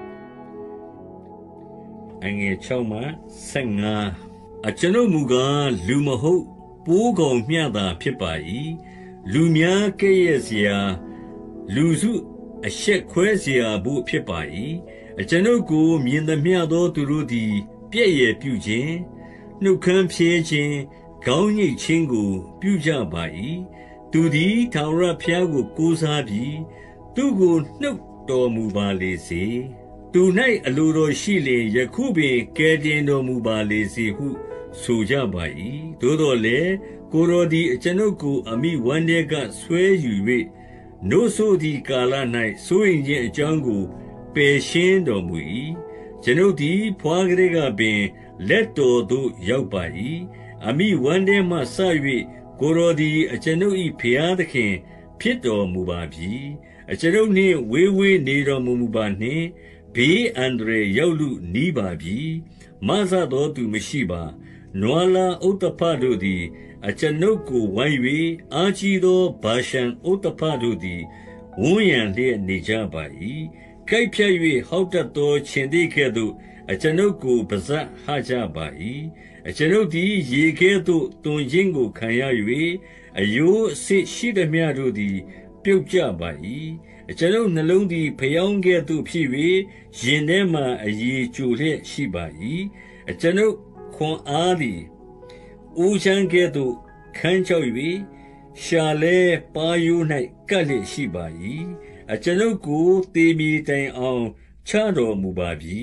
အငယ်၆မှ၁၅အကျွန်ုပ်မူကားလူမဟုတ်ပိုးကောင်မျှသာဖြစ်ပါ၏လူများကဲ့ရဲ့စရာလူစုအရှက်ခွဲစရာဘို့ဖြစ်ပါ၏အကျွန်ုပ်ကိုမြင်သမျှသောသူတို့သည်ပြည့်ရည်ပြုခြင်းနှုတ်ခမ်းဖြဲခြင်းခေါင်းညိတ်ခြင်းကိုပြုကြပါ၏သူသည်ထာဝရဘုရားကိုကိုးစားပြီးသူကိုနှုတ်တော်မူပါလေစေသူ၌အလိုတော်ရှိလျင်ယခုပင်ကယ်တင်တော်မူပါလေစေဟုဆိုကြပါ၏သို့တော်လည်းကိုယ်တော်သည်အကျွန်ုပ်ကိုအမိဝမ်းထဲကဆွဲယူ၍နို့ဆိုသည်ကာလ၌စိုးရင်ခြင်းအကြောင်းကိုပယ်ရှင်းတော်မူ၏ကျွန်ုပ်သည်ဖွာကလေးကပင်လက်တော်သို့ရောက်ပါ၏အမိဝမ်းထဲမှဆ၍ကိုယ်တော်သည်အကျွန်ုပ်၏ဖျားသခင်ဖြစ်တော်မူပါပြီအကျွန်ုပ်နှင့်ဝေးဝေးနေတော်မမူပါနှင့်ဘေးအန္တရာယ်ရောက်လူနီးပါပြီမဆသောသူမရှိပါနွားလာဥတ္တဖတို့သည်အကျွန်ုပ်ကိုဝိုင်း၍အာကြီးသောဗာရှံဥတ္တဖတို့သည်ဝန်းရံလျက်နေကြပါ၏ကိုက်ဖြတ်၍ဟောက်တတ်သောခြင်သေးကဲ့သို့အကျွန်ုပ်ကိုပါဇက်ဟကြပါ၏အကျွန်ုပ်သည်ရေခဲသို့တွင်ခြင်းကိုခံရ၍အယိုးအစစ်ရှိသမျှတို့သည်ပြုတ်ကြပါ၏အကျွန်ုပ်နှလုံးသည်ဖျောင်းကဲ့သို့ဖြစ်၍ရင်ထဲမှအရည်ကျိုလျက်ရှိပါ၏အကျွန်ုပ်ခွန်အားသည်အိုးချမ်းကဲ့သို့ခန်းချောက်၍ရှာလဲပါယိုး၌ကပ်လျက်ရှိပါ၏အကျွန်ုပ်ကိုတေမီတိုင်အောင်ချတော်မူပါပြီ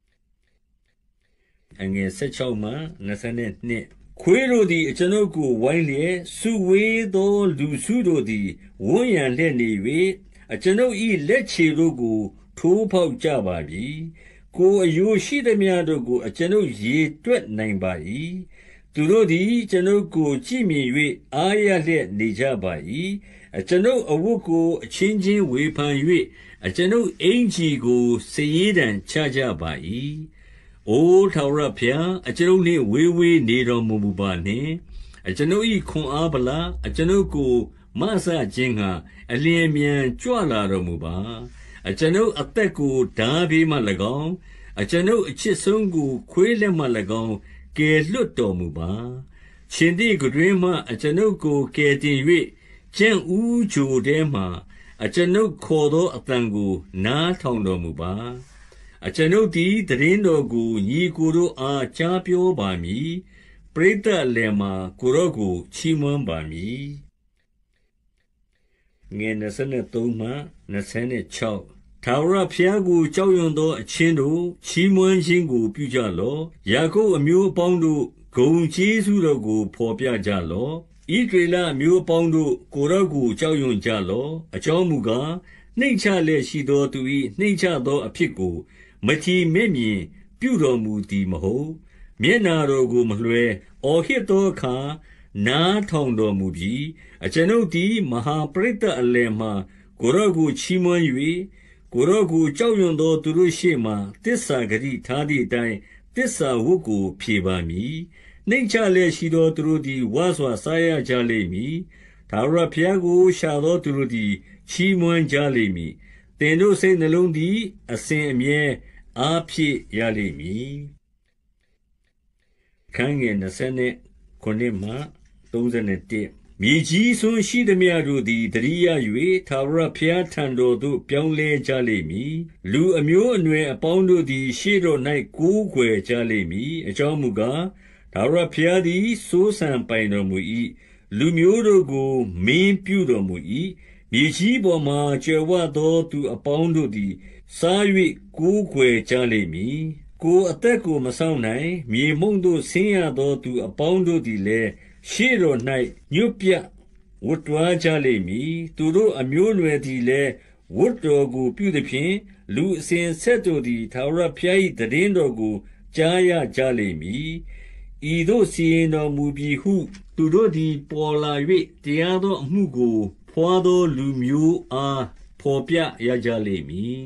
အငယ်၁၆မှ၂၂ခွေးတို့သည်အကျွန်ုပ်ကိုဝိုင်းလျက်စုဝေးသောလူစုတို့သည်ဝန်းရံလျက်နေ၍အကျွန်ုပ်၏လက်ခြေတို့ကိုထိုးဖောက်ကြပါပြီကိုယ်အယိုးရှိသမျှတို့ကိုအကျွန်ုပ်ရေတွက်နိုင်ပါ၏သူတို့သည်ကျွန်ုပ်ကိုကြည့်မြင်၍အားရလျက်နေကြပါ၏အကျွန်ုပ်အဝတ်ကိုအချင်းချင်းဝေဖန်၍အကျွန်ုပ်အင်ကြီးကိုစည်ရည်တံချကြပါ၏အိုထာဝရဘုရားအကျွန်ုပ်နှင့်ဝေးဝေးနေတော်မူမူပါနှင့်အကျွန်ုပ်၏ခွန်အားဗလာအကျွန်ုပ်ကိုမဆခြင်းငှာအလျင်မြန်ကြွလာတော်မူပါအကျွန်ုပ်အသက်ကိုဓာဘေးမှ၎င်းအကျွန်ုပ်အချစ်ဆုံးကိုခွေးလက်မှ၎င်းကယ်လွတ်တော်မူပါရှင်သည်တွင်မှအကျွန်ုပ်ကိုကယ်တင်၍ကျင့်ဦးဂျိုထဲမှအကျွန်ုပ်ခေါ်သောအတန်ကိုနားထောင်တော်မူပါအကျွန်ုပ်သည်တရင်တော်ကိုညီကိုတို့အားကြားပြောပါမည်ပရိသတ်လည်းမှာကိုရောကိုချီးမွမ်းပါမည်ငယ်၂၃မှ၂၆ထာဝရဘုရားကိုကြောက်ရွံ့သောအချင်းတို့ချီးမွမ်းခြင်းကိုပြုကြလော့ယာကုပ်အမျိုးအပေါင်းတို့ဂုဏ်ကျေးဇူးတော်ကိုဖော်ပြကြလော့ဣသရေလအမျိုးအပေါင်းတို့ကိုရောကိုကြောက်ရွံ့ကြလော့အကြောင်းမူကားနှိမ့်ချလျက်ရှိသောသူ၏နှိမ့်ချသောအဖြစ်ကိုမထီမဲ့မြင်ပြုတော်မူသည်မဟုတ်။မျက်နာတော်ကိုမလွှဲအော်ဟစ်သောအခါနားထောင်တော်မူပြီ။အကျွန်ုပ်သည်မဟာပရိသတ်အလယ်မှကိုယ်တော်ကိုချီးမွမ်း၍ကိုယ်တော်ကိုကြောက်ရွံ့သောသူတို့ရှေ့မှသစ္စာဂတိထားသည့်အတိုင်းသစ္စာဝတ်ကိုဖြေပါမည်။နှိမ့်ချလျက်ရှိသောသူတို့သည်ဝါစွာစားရကြလိမ့်မည်။ထာဝရဘုရားကိုရှာသောသူတို့သည်ချီးမွမ်းကြလိမ့်မည်။သင်တို့စိတ်နှလုံးသည်အစဉ်အမြဲအားဖြည့်ရလိမ့်မည်။ခန်းငယ်29မှ31မြေကြီးစွန်းရှိသမျှတို့သည်တရိယာ၍ထာဝရဘုရားထံတော်သို့ပြောင်းလဲကြလိမ့်မည်။လူအမျိုးအနွယ်အပေါင်းတို့သည်ရှေ့တော်၌ကိုးကွယ်ကြလိမ့်မည်။အကြောင်းမူကားထာဝရဘုရားသည်စိုးစံပိုင်တော်မူ၏။လူမျိုးတို့ကိုမင်းပြုတော်မူ၏။မြေကြီးပေါ်မှကြွယ်ဝသောသူအပေါင်းတို့သည်စား၍ကိုးကွယ်ကြလိမ့်မည်။ကိုယ်အသက်ကိုမစောင့်နိုင်မြေမှုန့်သို့ဆင်းရသောသူအပေါင်းတို့သည်လည်းရှေ့တော်၌ညွတ်ပြဝတ်တွားကြလိမ့်မည်။သူတို့အမျိုးအနွယ်သည်လည်းဝတ်တော်ကိုပြုသဖြင့်လူအစဉ်အဆက်တို့သည်ထာဝရဘုရား၏သိတင်းတော်ကိုကြားရကြလိမ့်မည်။ဤသို့စီရင်တော်မူပြီဟုသူတို့သည်ပေါ်လာ၍တရားသောအမှုကိုဘွားသောလူမျိုးအားဘော်ပြရကြလိမ့်မည်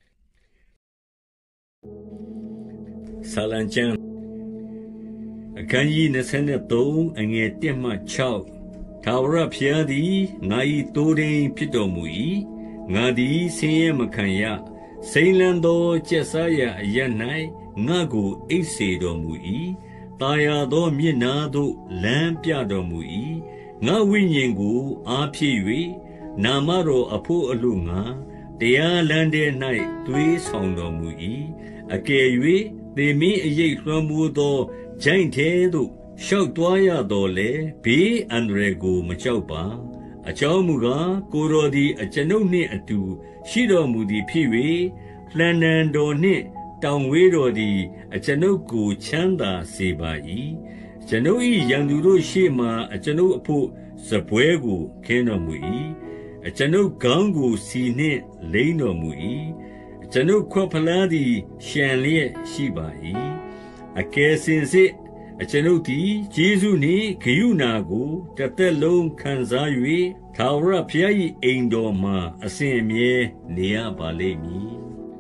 ။ဆာလံကျမ်းအခန်းကြီး23အငယ်1မှ6ထာဝရဘုရားသည်ငါ၏တိုးထိန်ဖြစ်တော်မူ၏ငါသည်ဆင်းရဲမခံရစိမ်းလန်းသောကျက်စားရာအရ၌ငါကိုအိပ်စေတော်မူ၏တာယာသောမျက်နာသို့လမ်းပြတော်မူ၏ငါဝိညာဉ်ကိုအားဖြည့်၍နာမတော်အဖို့အလို့ငါတရားလမ်းထဲ၌သွေးဆောင်တော်မူ၏အကယ်၍သေမင်းအရိပ်လွှမ်းမိုးသောဂျိုင်းထဲသို့ရှောက်သွားရတော်လဲဘေးအန္တရာယ်ကိုမကြောက်ပါအကြောင်းမူကားကိုယ်တော်သည်အကျွန်ုပ်နှင့်အတူရှိတော်မူသည်ဖြစ်၍လှံနံတော်နှင့်တောင်ဝေးတော်သည်အကျွန်ုပ်ကိုချမ်းသာစေပါ၏ကျွန်ုပ်၏ရန်သူတို့ရှေ့မှအကျွန်ုပ်အဖို့စပွဲကိုခင်းတော်မူ၏အကျွန်ုပ်ခေါင်းကိုစီနှင့်လိမ့်တော်မူ၏အကျွန်ုပ်ခွက်ဖလားသည်ရှံလျက်ရှိပါ၏အကယ်စင်စစ်အကျွန်ုပ်သည်ကျေးဇူးနှင့်ဂရုဏာကိုတစ်သက်လုံးခံစား၍ထာဝရဘုရား၏အိမ်တော်မှာအစဉ်အမြဲနေရပါလိမ့်မည်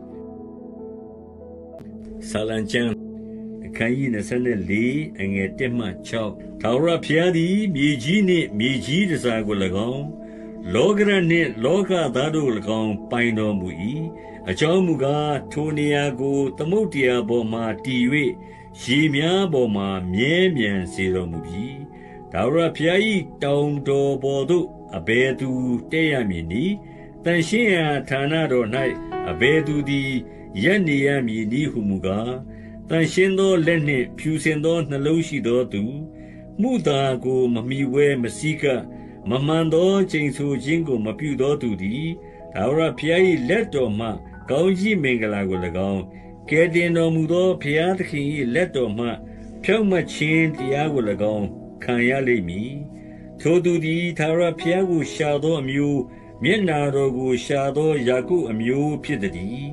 ဆာလံကျမ်းအခန်းကြီး24အငယ်1မှ6ထာဝရဘုရားသည်မြေကြီးနှင့်မြေကြီးတစားကို၎င်းလောကရနှင့်လောကသားတို့၎င်းပိုင်တော်မူ၏အကြောင်းမူကားထိုနေရာကိုသမုဒ္ဒရာပေါ်မှတည်၍ရေများပေါ်မှမြဲမြံစေတော်မူပြီထာဝရဘုရား၏တောင်တော်ပေါ်သို့အဘယ်သူတက်ရမည်နည်းတန်ရှင်းရာဌာနတော်၌အဘယ်သူသည်ရပ်နေရမည်နည်းဟုမူကားတန်ရှင်းသောလက်နှင့်ဖြူစင်သောနှလုံးရှိသောသူမှုသာကိုမမီဝဲမစည်းကမမှန်သောချိန်ဆခြင်းကိုမပြုသောသူသည်ထာဝရဘုရား၏လက်တော်မှကောင်းကြီးမင်္ဂလာကို၎င်းကယ်တင်တော်မူသောဘုရားသခင်၏လက်တော်မှဖြောင့်မတ်ခြင်းတရားကို၎င်းခံရလိမ့်မည်ထိုသူသည်ထာဝရဘုရားကိုရှာသောအမျိုးမျက်နာတော်ကိုရှာသောယာကုပ်အမျိုးဖြစ်သည်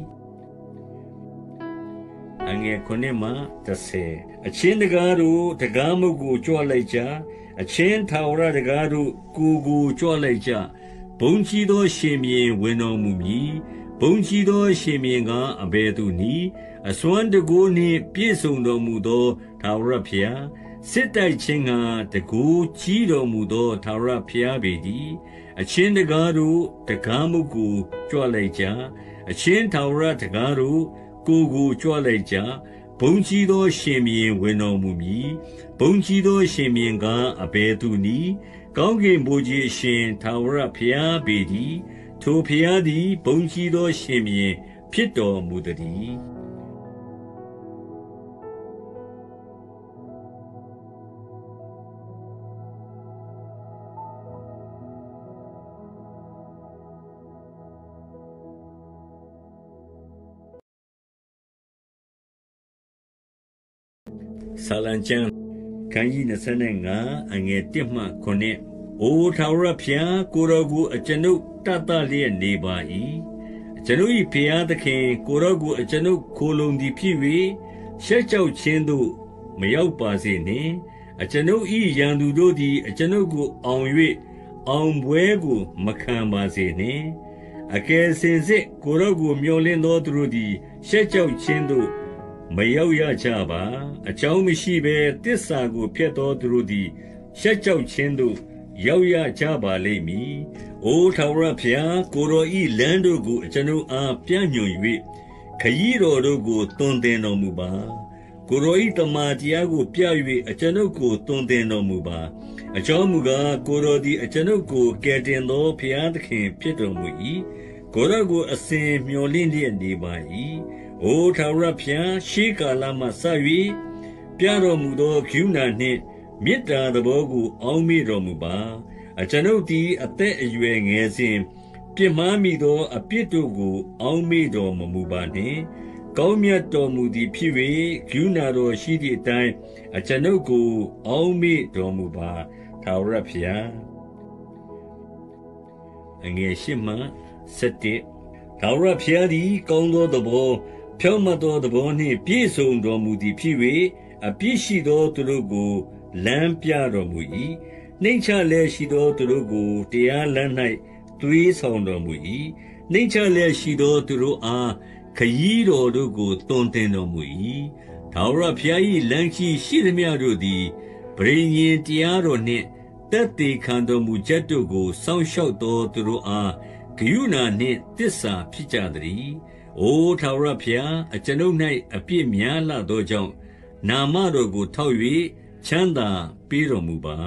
အငယ်ခုနှစ်မှ30အချင်းတကားတို့တကားမုတ်ကိုကြွလိုက်ကြအချင်းထာဝရတကားတို့ကိုကိုကြွလိုက်ကြဘုံကြီးသောရှင်မြင်းဝင်တော်မူမည်ဘုံကြီးသောရှင်မြင်းကအဘယ်သူနည်းအစွမ်းတကိုးနှင့်ပြည့်စုံတော်မူသောထာဝရဘုရားစစ်တိုက်ခြင်းကတကိုးကြီးတော်မူသောထာဝရဘုရားပေတည်းအချင်းတကားတို့တကားမုတ်ကိုကြွလိုက်ကြအချင်းထာဝရတကားတို့ကိုကိုကြွလိုက်ကြဘုံကြီးသောရှင်မြင်းဝင်တော်မူမည်ဘုံကြီးသောရှင်မြင်းကအဘယ်သူနည်းကောင်းကင်ဘုရားရှင်ထာဝရဘုရားပေတည်းထိုဘုရားသည်ဘုံကြီးသောရှင်မြင်းဖြစ်တော်မူသတည်းဆာလံကျမ်းခန်းကြီး25အငယ်1မှ9 အိုထာဝရဘုရားကိုတော်ကိုအကျွန်ုပ်တတ်တလျက်နေပါ၏အကျွန်ုပ်၏ဘုရားသခင်ကိုတော်ကိုအကျွန်ုပ်ခိုလုံသည်ဖြစ်၍ရှက်ကြောက်ခြင်းသို့မရောက်ပါစေနှင့်အကျွန်ုပ်၏ရန်သူတို့သည်အကျွန်ုပ်ကိုအောင်၍အောင်ပွဲကိုမခံပါစေနှင့်အကယ်စင်စစ်ကိုတော်ကိုမျှော်လင့်သောသူတို့သည်ရှက်ကြောက်ခြင်းသို့မရောက်ရကြပါအကြောင်းမရှိဘဲတစ္ဆာကိုဖျက်သောသူတို့သည်ရှက်ကြောက်ခြင်းသို့ရောက်ရကြပါလိမ့်မည်။အိုထာဝရဘုရားကိုတော်ဤလမ်းတို့ကိုအကျွန်ုပ်အားပြညွှန်၍ခရီးတော်တို့ကိုတွင်တင်တော်မူပါ။ကိုတော်ဤတမန်တရားကိုပြ၍အကျွန်ုပ်ကိုတွင်တင်တော်မူပါ။အကြောင်းမူကားကိုတော်သည်အကျွန်ုပ်ကိုကယ်တင်သောဘုရားသခင်ဖြစ်တော်မူ၏။ကိုတော်ကိုအစဉ်မျှော်လင့်လျက်နေပါ၏။အိုထာဝရဘုရားရှေးကာလမှစ၍ပြတော်မူသောကရုဏာနှင့်မေတ္တာသဘောကိုအောက်မေ့တော်မူပါအကျွန်ုပ်သည်အသက်အရွယ်ငယ်စဉ်ပြစ်မှားမိသောအပြစ်တို့ကိုအောက်မေ့တော်မမူပါနှင့်ကောင်းမြတ်တော်မူသည်ဖြစ်၍ကရုဏာတော်ရှိသည့်အတိုင်းအကျွန်ုပ်ကိုအောက်မေ့တော်မူပါထာဝရဘုရားအငယ်ရှိမှစတဲ့ထာဝရဘုရားသည်ကောင်းသောသဘောဖြောင့်မတ်သောသဘောနှင့်ပြည့်စုံတော်မူသည်ဖြစ်၍အပြစ်ရှိသောသူတို့ကိုလမ်းပြတော်မူ၏နှိမ့်ချလည်းရှိသောသူတို့ကိုတရားလမ်း၌သွေးဆောင်တော်မူ၏နှိမ့်ချလည်းရှိသောသူတို့အားခရီးတော်တို့ကိုတွင်တင်တော်မူ၏ထာဝရဘုရား၏လမ်းရှိရှိသမျှတို့သည်ပရိညင်တရားတော်နှင့်တက်တည်ခံတော်မူချက်တို့ကိုစောင့်ရှောက်သောသူတို့အားဂရုဏာနှင့်တစ္ဆာဖြစ်ကြသည်အိုထာဝရဘုရားအကျွန်ုပ်၌အပြစ်များလာသောကြောင့်နာမတော်ကိုထောက်၍ချမ်းသာပေးတော်မူပါ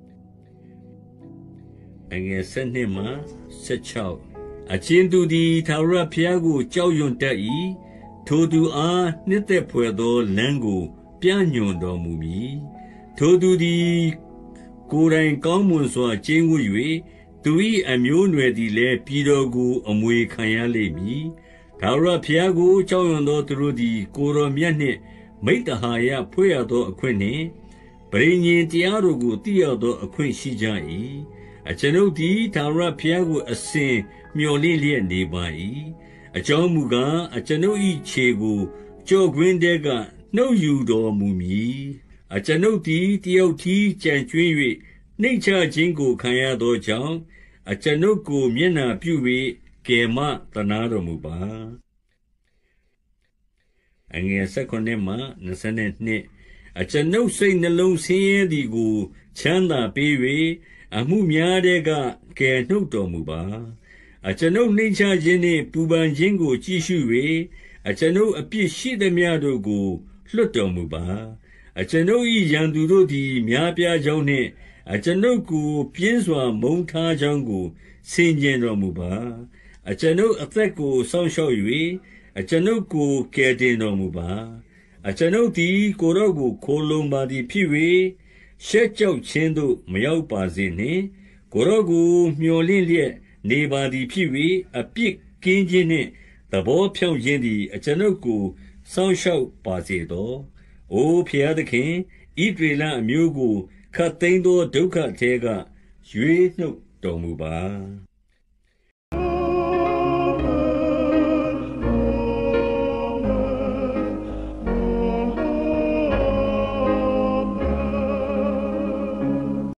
အငယ်ဆယ်နှစ်မှဆယ်ခြောက်အချင်းသူသည်ထာဝရဘုရားကိုကြောက်ရွံ့တတ်၏ထိုသူအားနှစ်သက်ဖွယ်သောလမ်းကိုပြညွှန်တော်မူမည်ထိုသူသည်ကိုယ်တိုင်ကောင်းမွန်စွာကျင့်ဝတ်၍သူ၏အမျိုးအနွယ်သည်လည်းပြည်တော်ကိုအမွေခံရလိမ့်မည်ထာဝရဘုရားကိုကြောက်ရွံ့သောသူတို့သည်ကိုယ်တော်မြတ်နှင့်မိတ္တဟာယဖွဲ့ရသောအခွင့်နှင့်ပရိညင်တရားတို့ကိုသိရသောအခွင့်ရှိကြ၏အကျွန်ုပ်သည်ထာဝရဘုရားကိုအစဉ်မျှော်လင့်လျက်နေပါ၏အကြောင်းမူကားအကျွန်ုပ်၏ခြေကိုကြော့ကွင်းတဲကနှုတ်ယူတော်မူမည်အကျွန်ုပ်သည်တယောက်တည်းကြံကျွင်း၍နှိမ့်ချခြင်းကိုခံရသောကြောင့်အကျွန်ုပ်ကိုမျက်နှာပြု၍ကယ်မသနာတော်မူပါအငယ်၁၉မှ၂၂အကျွန်ုပ်စိတ်နှလုံးဆင်းရဲသည်ကိုချမ်းသာပေး၍အမှုများတဲ့ကကယ်နှုတ်တော်မူပါအကျွန်ုပ်နှိမ့်ချခြင်းနှင့်ပူပန်ခြင်းကိုကြည့်ရှု၍အကျွန်ုပ်အပြစ်ရှိသမျှတို့ကိုလွတ်တော်မူပါအကျွန်ုပ်၏ရန်သူတို့သည်များပြားကြောင်းနှင့်အကျွန်ုပ်ကိုပြင်းစွာမုန်းထားကြောင်းကိုဆင်ခြင်တော်မူပါအကျွန်ုပ်အသက်ကိုစောင့်ရှောက်၍အကျွန်ုပ်ကိုကယ်တင်တော်မူပါအကျွန်ုပ်သည်ကိုယ်တော်ကိုခိုလုံပါသည်ဖြစ်၍ရှက်ကြောက်ခြင်းသို့မရောက်ပါစေနှင့်ကိုယ်တော်ကိုမျှော်လင့်လျက်နေပါသည်ဖြစ်၍အပြစ်ကင်းခြင်းနှင့်သဘောဖြောင့်ခြင်းသည်အကျွန်ုပ်ကိုစောင့်ရှောက်ပါစေသောအိုဘုရားသခင်ဣသရေလအမျိုးကိုခတ်သိမ်းသောဒုက္ခထဲကရွေးနှုတ်တော်မူပါ